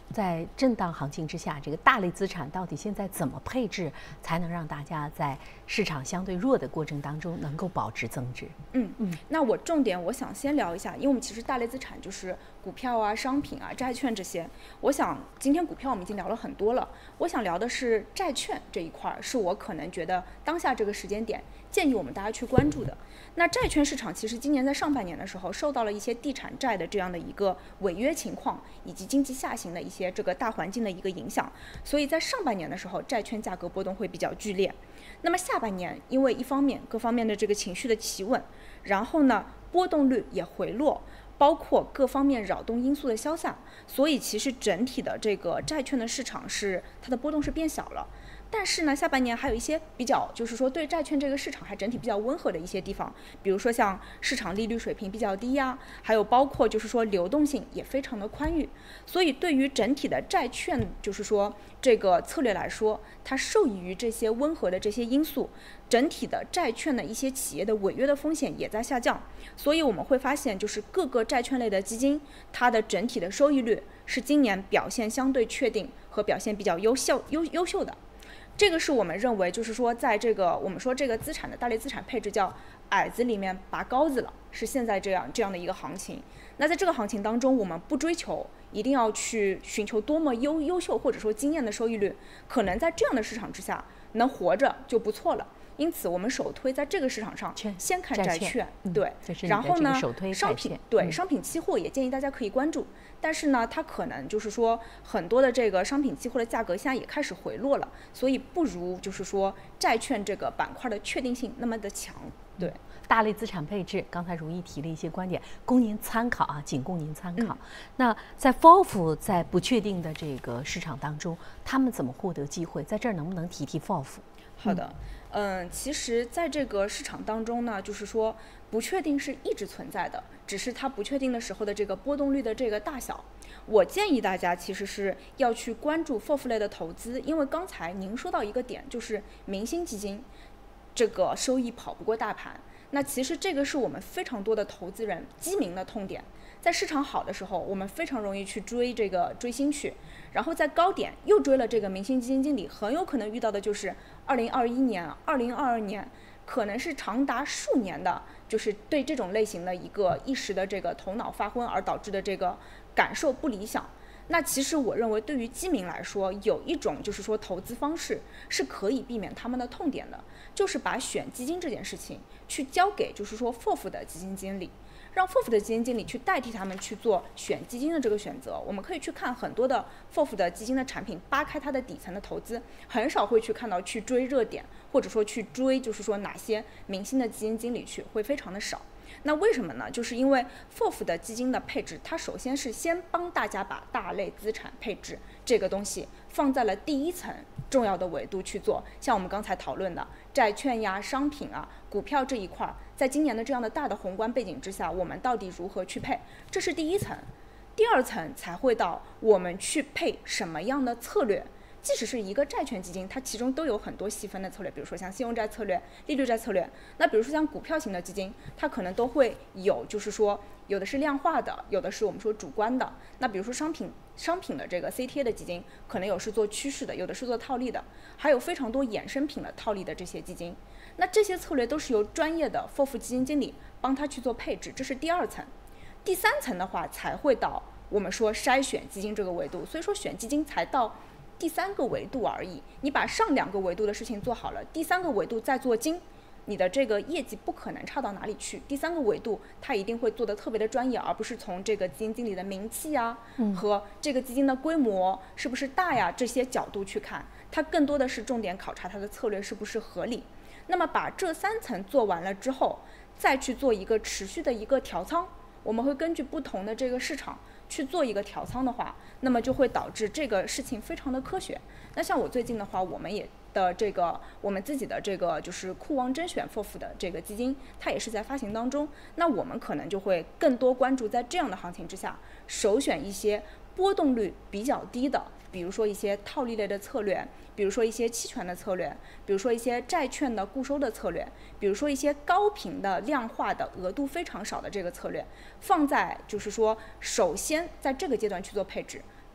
在震荡行情之下，这个大类资产到底现在怎么配置，才能让大家在市场相对弱的过程当中能够保值增值？ 嗯嗯，那我重点我想先聊一下，因为我们其实大类资产就是股票啊、商品啊、债券这些。我想今天股票我们已经聊了很多了，我想聊的是债券这一块，是我可能觉得当下这个时间点建议我们大家去关注的。那债券市场其实今年在上半年的时候受到了一些地产债的这样的一个违约情况，以及经济下行的一些这个大环境的一个影响，所以在上半年的时候债券价格波动会比较剧烈。那么下半年因为一方面各方面的这个情绪的企稳，然后呢波动率也回落，包括各方面扰动因素的消散，所以其实整体的这个债券的市场是它的波动是变小了。但是呢，下半年还有一些比较，就是说对债券这个市场还整体比较温和的一些地方，比如说像市场利率水平比较低呀，还有包括就是说流动性也非常的宽裕，所以对于整体的债券，就是说这个策略来说，它受益于这些温和的这些因素，整体的债券的一些企业的违约的风险也在下降，所以我们会发现，就是各个债券类的基金，它的整体的收益率是今年表现相对确定和表现比较优秀优优秀的。这个是我们认为，就是说，在这个我们说这个资产的大类资产配置叫矮子里面拔高子了，是现在这样这样的一个行情。那在这个行情当中，我们不追求一定要去寻求多么优优秀或者说惊艳的收益率，可能在这样的市场之下能活着就不错了。因此，我们首推在这个市场上先看债券，对，然后呢，商品对商品期货也建议大家可以关注，但是呢，它可能就是说很多的这个商品期货的价格现在也开始回落了，所以不如就是说债券这个板块的确定性那么的强，对。 大类资产配置，刚才如意提了一些观点，供您参考啊，仅供您参考。嗯、那在 F O F 在不确定的这个市场当中，他们怎么获得机会？在这儿能不能提提 F O F？ 好的。嗯，其实在这个市场当中呢，就是说不确定是一直存在的，只是它不确定的时候的这个波动率的这个大小。我建议大家其实是要去关注 F O F 类的投资，因为刚才您说到一个点，就是明星基金这个收益跑不过大盘。那其实这个是我们非常多的投资人基民的痛点，在市场好的时候，我们非常容易去追这个追星去，然后在高点又追了这个明星基金经理，很有可能遇到的就是二零二一年、二零二二年，可能是长达数年的，就是对这种类型的一个一时的这个头脑发昏而导致的这个感受不理想。那其实我认为，对于基民来说，有一种就是说投资方式是可以避免他们的痛点的，就是把选基金这件事情去交给就是说 F O F 的基金经理，让 F O F 的基金经理去代替他们去做选基金的这个选择。我们可以去看很多的 F O F 的基金的产品，扒开它的底层的投资，很少会去看到去追热点，或者说去追就是说哪些明星的基金经理去，会非常的少。那为什么呢？就是因为 F O F 的基金的配置，它首先是先帮大家把大类资产配置这个东西放在了第一层重要的维度去做，像我们刚才讨论的债券呀、商品啊、股票这一块，在今年的这样的大的宏观背景之下，我们到底如何去配，这是第一层。第二层才会到我们去配什么样的策略。即使是一个债券基金，它其中都有很多细分的策略，比如说像信用债策略、利率债策略。那比如说像股票型的基金，它可能都会有，就是说有的是量化的，有的是我们说主观的。那比如说商品商品的这个 C T A 的基金，可能有是做趋势的，有的是做套利的，还有非常多衍生品的套利的这些基金。那这些策略都是由专业的 F O F 基金经理帮他去做配置，这是第二层。第三层的话才会到我们说筛选基金这个维度，所以说选基金才到第三个维度而已。你把上两个维度的事情做好了，第三个维度再做精，你的这个业绩不可能差到哪里去。第三个维度它一定会做得特别的专业，而不是从这个基金经理的名气啊、嗯、和这个基金的规模是不是大呀这些角度去看，它更多的是重点考察它的策略是不是合理。那么把这三层做完了之后，再去做一个持续的一个调仓，我们会根据不同的这个市场去做一个调仓的话，那么就会导致这个事情非常的科学。那像我最近的话，我们也的这个我们自己的这个就是库王甄选 F O F 的这个基金，它也是在发行当中。那我们可能就会更多关注在这样的行情之下，首选一些波动率比较低的，比如说一些套利类的策略，比如说一些期权的策略，比如说一些债券的固收的策略，比如说一些高频的量化的额度非常少的这个策略，放在就是说首先在这个阶段去做配置，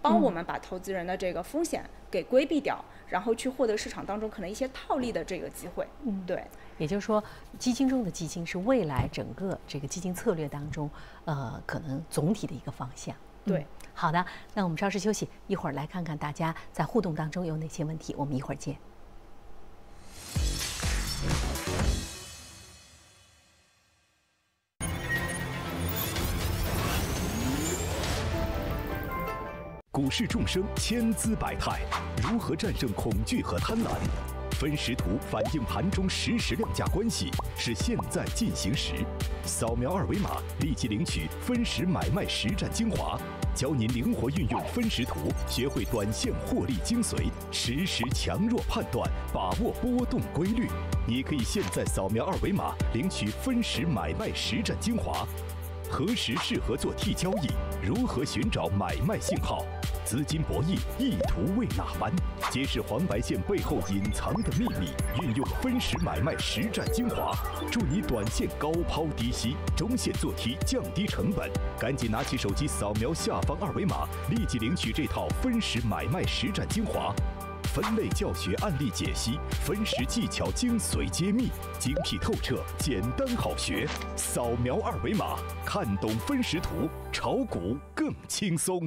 帮我们把投资人的这个风险给规避掉，然后去获得市场当中可能一些套利的这个机会。嗯，对。 也就是说，基金中的基金是未来整个这个基金策略当中，呃，可能总体的一个方向。 对。 嗯，好的，那我们稍事休息，一会儿来看看大家在互动当中有哪些问题，我们一会儿见。 股市众生千姿百态，如何战胜恐惧和贪婪？分时图反映盘中实时量价关系，是现在进行时。扫描二维码，立即领取分时买卖实战精华，教您灵活运用分时图，学会短线获利精髓，实时强弱判断，把握波动规律。你可以现在扫描二维码，领取分时买卖实战精华。何时适合做 T 交易？如何寻找买卖信号？资金博弈，意图为哪般？揭示黄白线背后隐藏的秘密，运用分时买卖实战精华，助你短线高抛低吸，中线做 T 降低成本。赶紧拿起手机扫描下方二维码，立即领取这套分时买卖实战精华。分类教学案例解析，分时技巧精髓揭秘，精辟透彻，简单好学。扫描二维码，看懂分时图，炒股更轻松。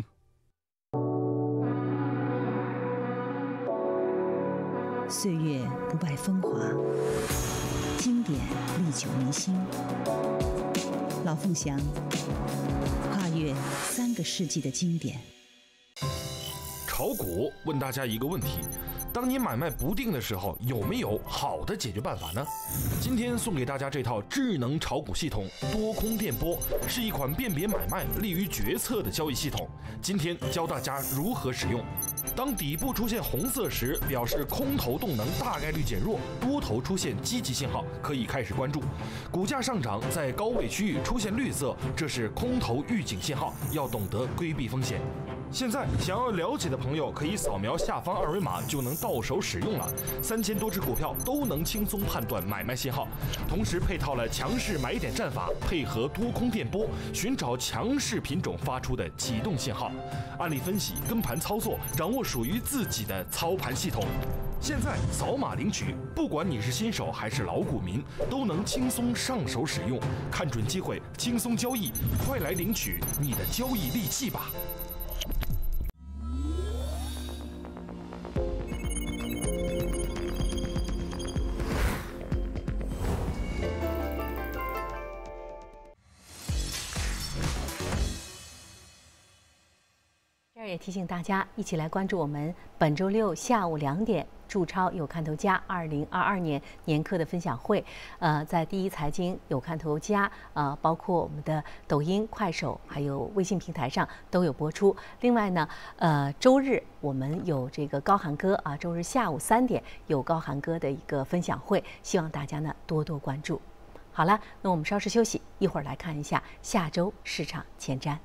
岁月不败风华，经典历久弥新。老凤祥，跨越三个世纪的经典。 炒股问大家一个问题：当你买卖不定的时候，有没有好的解决办法呢？今天送给大家这套智能炒股系统多空电波，是一款辨别买卖、利于决策的交易系统。今天教大家如何使用。当底部出现红色时，表示空头动能大概率减弱，多头出现积极信号，可以开始关注。股价上涨在高位区域出现绿色，这是空头预警信号，要懂得规避风险。现在想要了解的朋友可以扫描下方二维码就能到手使用了，三千多只股票都能轻松判断买卖信号，同时配套了强势买点战法，配合多空电波，寻找强势品种发出的启动信号，案例分析、跟盘操作，掌握属于自己的操盘系统。现在扫码领取，不管你是新手还是老股民，都能轻松上手使用，看准机会，轻松交易，快来领取你的交易利器吧！ 这儿也提醒大家一起来关注我们本周六下午两点注超有看头家二零二二年年课的分享会。呃，在第一财经有看头家呃，包括我们的抖音、快手还有微信平台上都有播出。另外呢，呃，周日我们有这个高寒哥啊，周日下午三点有高寒哥的一个分享会，希望大家呢多多关注。好了，那我们稍事休息，一会儿来看一下下周市场前瞻。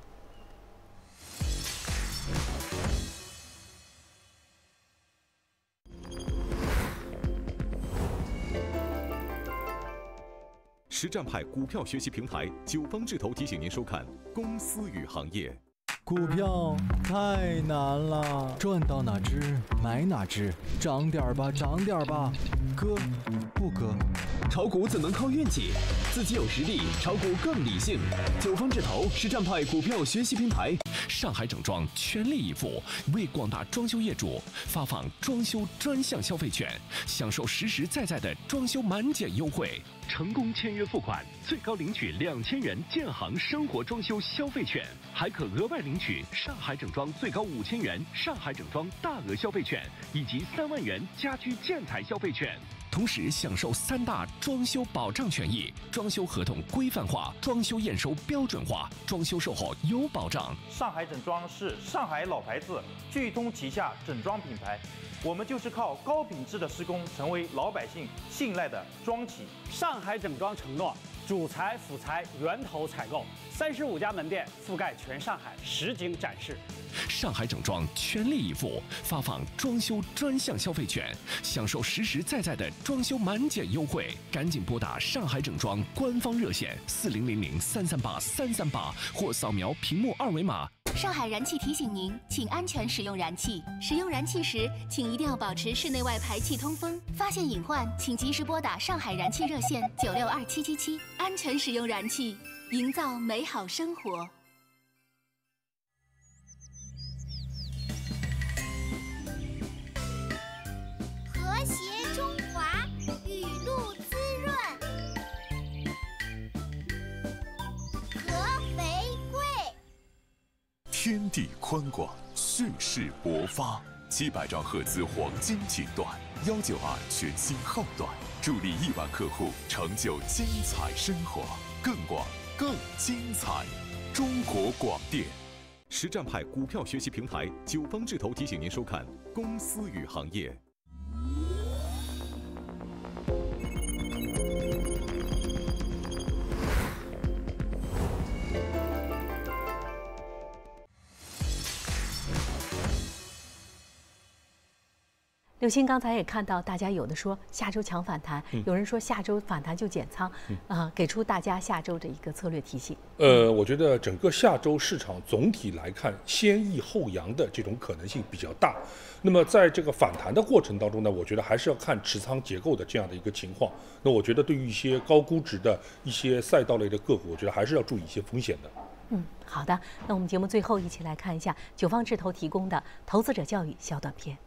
实战派股票学习平台九方智投提醒您收看《公司与行业》。 股票太难了，赚到哪只买哪只，涨点儿吧，涨点儿吧，割不割？ 炒股怎能靠运气？自己有实力，炒股更理性。九方智投实战派股票学习平台， 上海整装全力以赴为广大装修业主发放装修专项消费券，享受实实在在的装修满减优惠。成功签约付款，最高领取两千元建行生活装修消费券，还可额外领取上海整装最高五千元上海整装大额消费券以及三万元家居建材消费券。同时享受三大装修保障权益：装修合同规范化，装修验收标准化，装修售后有保障。 上海整装是上海老牌子，聚通旗下整装品牌。我们就是靠高品质的施工，成为老百姓信赖的装企。 上海整装承诺主材辅材源头采购，三十五家门店覆盖全上海，实景展示。 上海整装全力以赴发放装修专项消费券，享受实实在在的装修满减优惠。赶紧拨打上海整装官方热线四零零零三三八三三八，或扫描屏幕二维码。 上海燃气提醒您，请安全使用燃气。使用燃气时，请一定要保持室内外排气通风。发现隐患，请及时拨打上海燃气热线九六二七七七。安全使用燃气，营造美好生活。 和谐中华，雨露滋润。合肥贵。 天地宽广，蓄势勃发。七百兆赫兹黄金锦缎，幺九二全新皓缎，助力亿万客户成就精彩生活，更广更精彩。中国广电。 实战派股票学习平台九方智投提醒您收看《公司与行业》。 刘鑫刚才也看到，大家有的说下周强反弹，嗯、有人说下周反弹就减仓，啊、嗯呃，给出大家下周的一个策略提醒。 呃，我觉得整个下周市场总体来看，先抑后扬的这种可能性比较大。那么在这个反弹的过程当中呢，我觉得还是要看持仓结构的这样的一个情况。那我觉得对于一些高估值的一些赛道类的个股，我觉得还是要注意一些风险的。 嗯，好的。那我们节目最后一起来看一下九方智投提供的投资者教育小短片。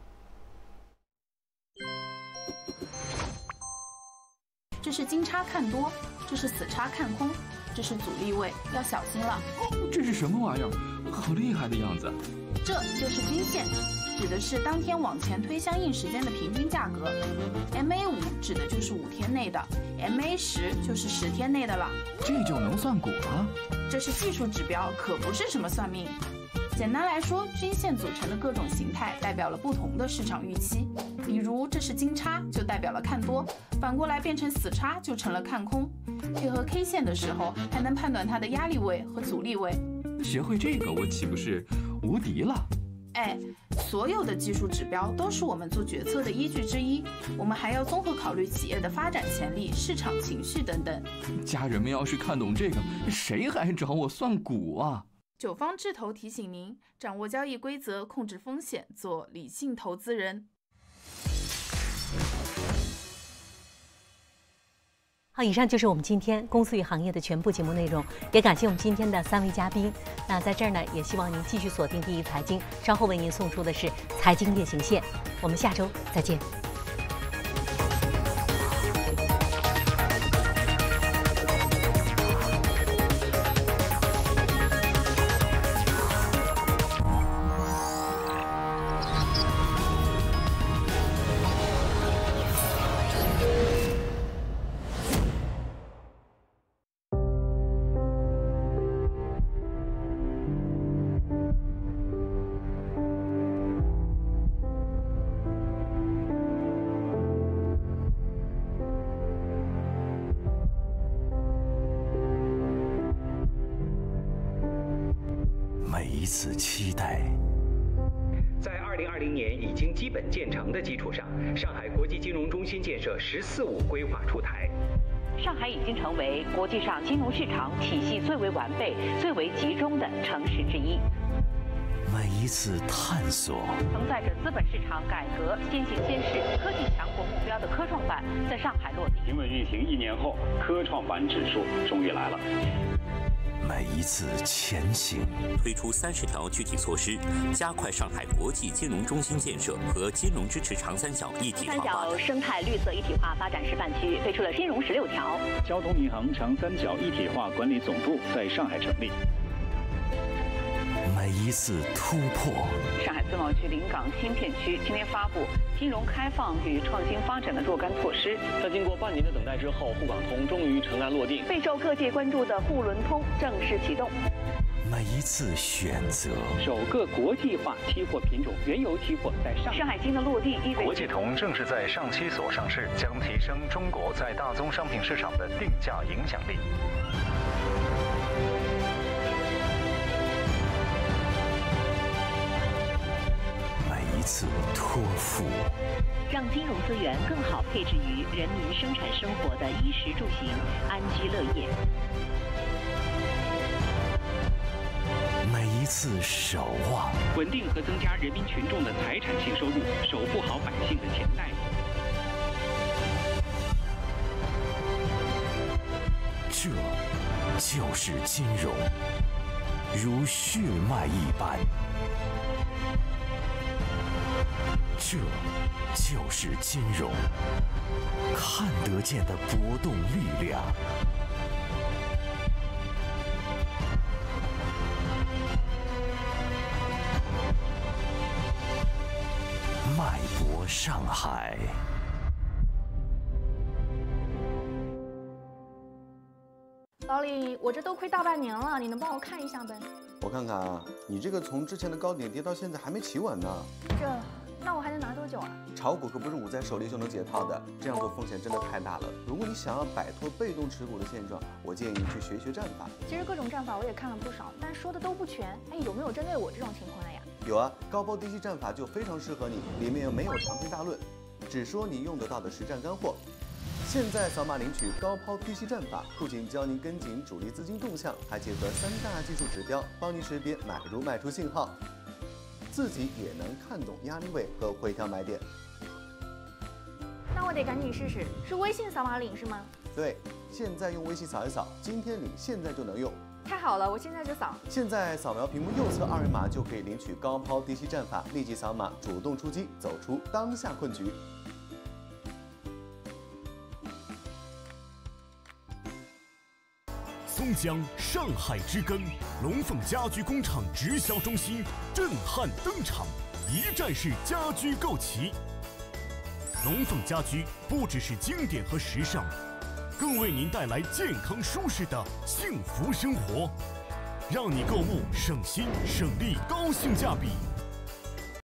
这是金叉看多，这是死叉看空，这是阻力位，要小心了。 这是什么玩意儿？好厉害的样子！ 这就是均线，指的是当天往前推相应时间的平均价格。M A 五 指的就是五天内的 ，M A 十 就是十天内的了。 这就能算股了？ 这是技术指标，可不是什么算命。简单来说，均线组成的各种形态代表了不同的市场预期。比如这是金叉，就代表了看多；反过来变成死叉，就成了看空。配合 K 线的时候，还能判断它的压力位和阻力位。 学会这个，我岂不是无敌了？ 哎，所有的技术指标都是我们做决策的依据之一。我们还要综合考虑企业的发展潜力、市场情绪等等。 家人们要是看懂这个，谁还找我算股啊？ 九方智投提醒您，掌握交易规则，控制风险，做理性投资人。 好，以上就是我们今天公司与行业的全部节目内容，也感谢我们今天的三位嘉宾。那在这儿呢，也希望您继续锁定第一财经，稍后为您送出的是财经夜行线。我们下周再见。 彼此期待。 在二零二零年已经基本建成的基础上，上海国际金融中心建设“十四五”规划出台。 上海已经成为国际上金融市场体系最为完备、最为集中的城市之一。 每一次探索， 承载着资本市场改革先行先试、科技强国目标的科创板在上海落地。 平稳运行一年后，科创板指数终于来了。 每一次前行， 推出三十条具体措施，加快上海国际金融中心建设和金融支持长三角一体化发展。 三角生态绿色一体化发展示范区推出了金融十六条。 交通银行长三角一体化管理总部在上海成立。 每一次突破， 上海自贸区临港新片区今天发布金融开放与创新发展的若干措施。 在经过半年的等待之后，沪港通终于尘埃落定。 备受各界关注的沪伦通正式启动。 每一次选择， 首个国际化期货品种原油期货在上上海金的落地，意味国际通正式在上期所上市，将提升中国在大宗商品市场的定价影响力。 每一次托付， 让金融资源更好配置于人民生产生活的衣食住行、安居乐业。 每一次守望， 稳定和增加人民群众的财产性收入，守护好百姓的钱袋。 这就是金融，如血脉一般。这就是金融，看得见的波动力量。脉搏上海。 老李，我这都亏大半年了，你能帮我看一下呗？ 我看看啊，你这个从之前的高点跌到现在还没企稳呢。 这，那我还能拿多久啊？ 炒股可不是捂在手里就能解套的，这样做风险真的太大了。如果你想要摆脱被动持股的现状，我建议你去学学战法。 其实各种战法我也看了不少，但说的都不全。哎，有没有针对我这种情况的呀？ 有啊，高抛低吸战法就非常适合你，里面没有长篇大论，只说你用得到的实战干货。现在扫码领取高抛低吸战法，不仅教您跟紧主力资金动向，还结合三大技术指标，帮您识别买入卖出信号，自己也能看懂压力位和回调买点。 那我得赶紧试试，是微信扫码领是吗？ 对，现在用微信扫一扫，今天领，现在就能用。 太好了，我现在就扫。 现在扫描屏幕右侧二维码就可以领取高抛低吸战法，立即扫码，主动出击，走出当下困局。 松江上海之根，龙凤家居工厂直销中心震撼登场，一站式家居购齐。龙凤家居不只是经典和时尚，更为您带来健康舒适的幸福生活，让你购物省心省力，高性价比。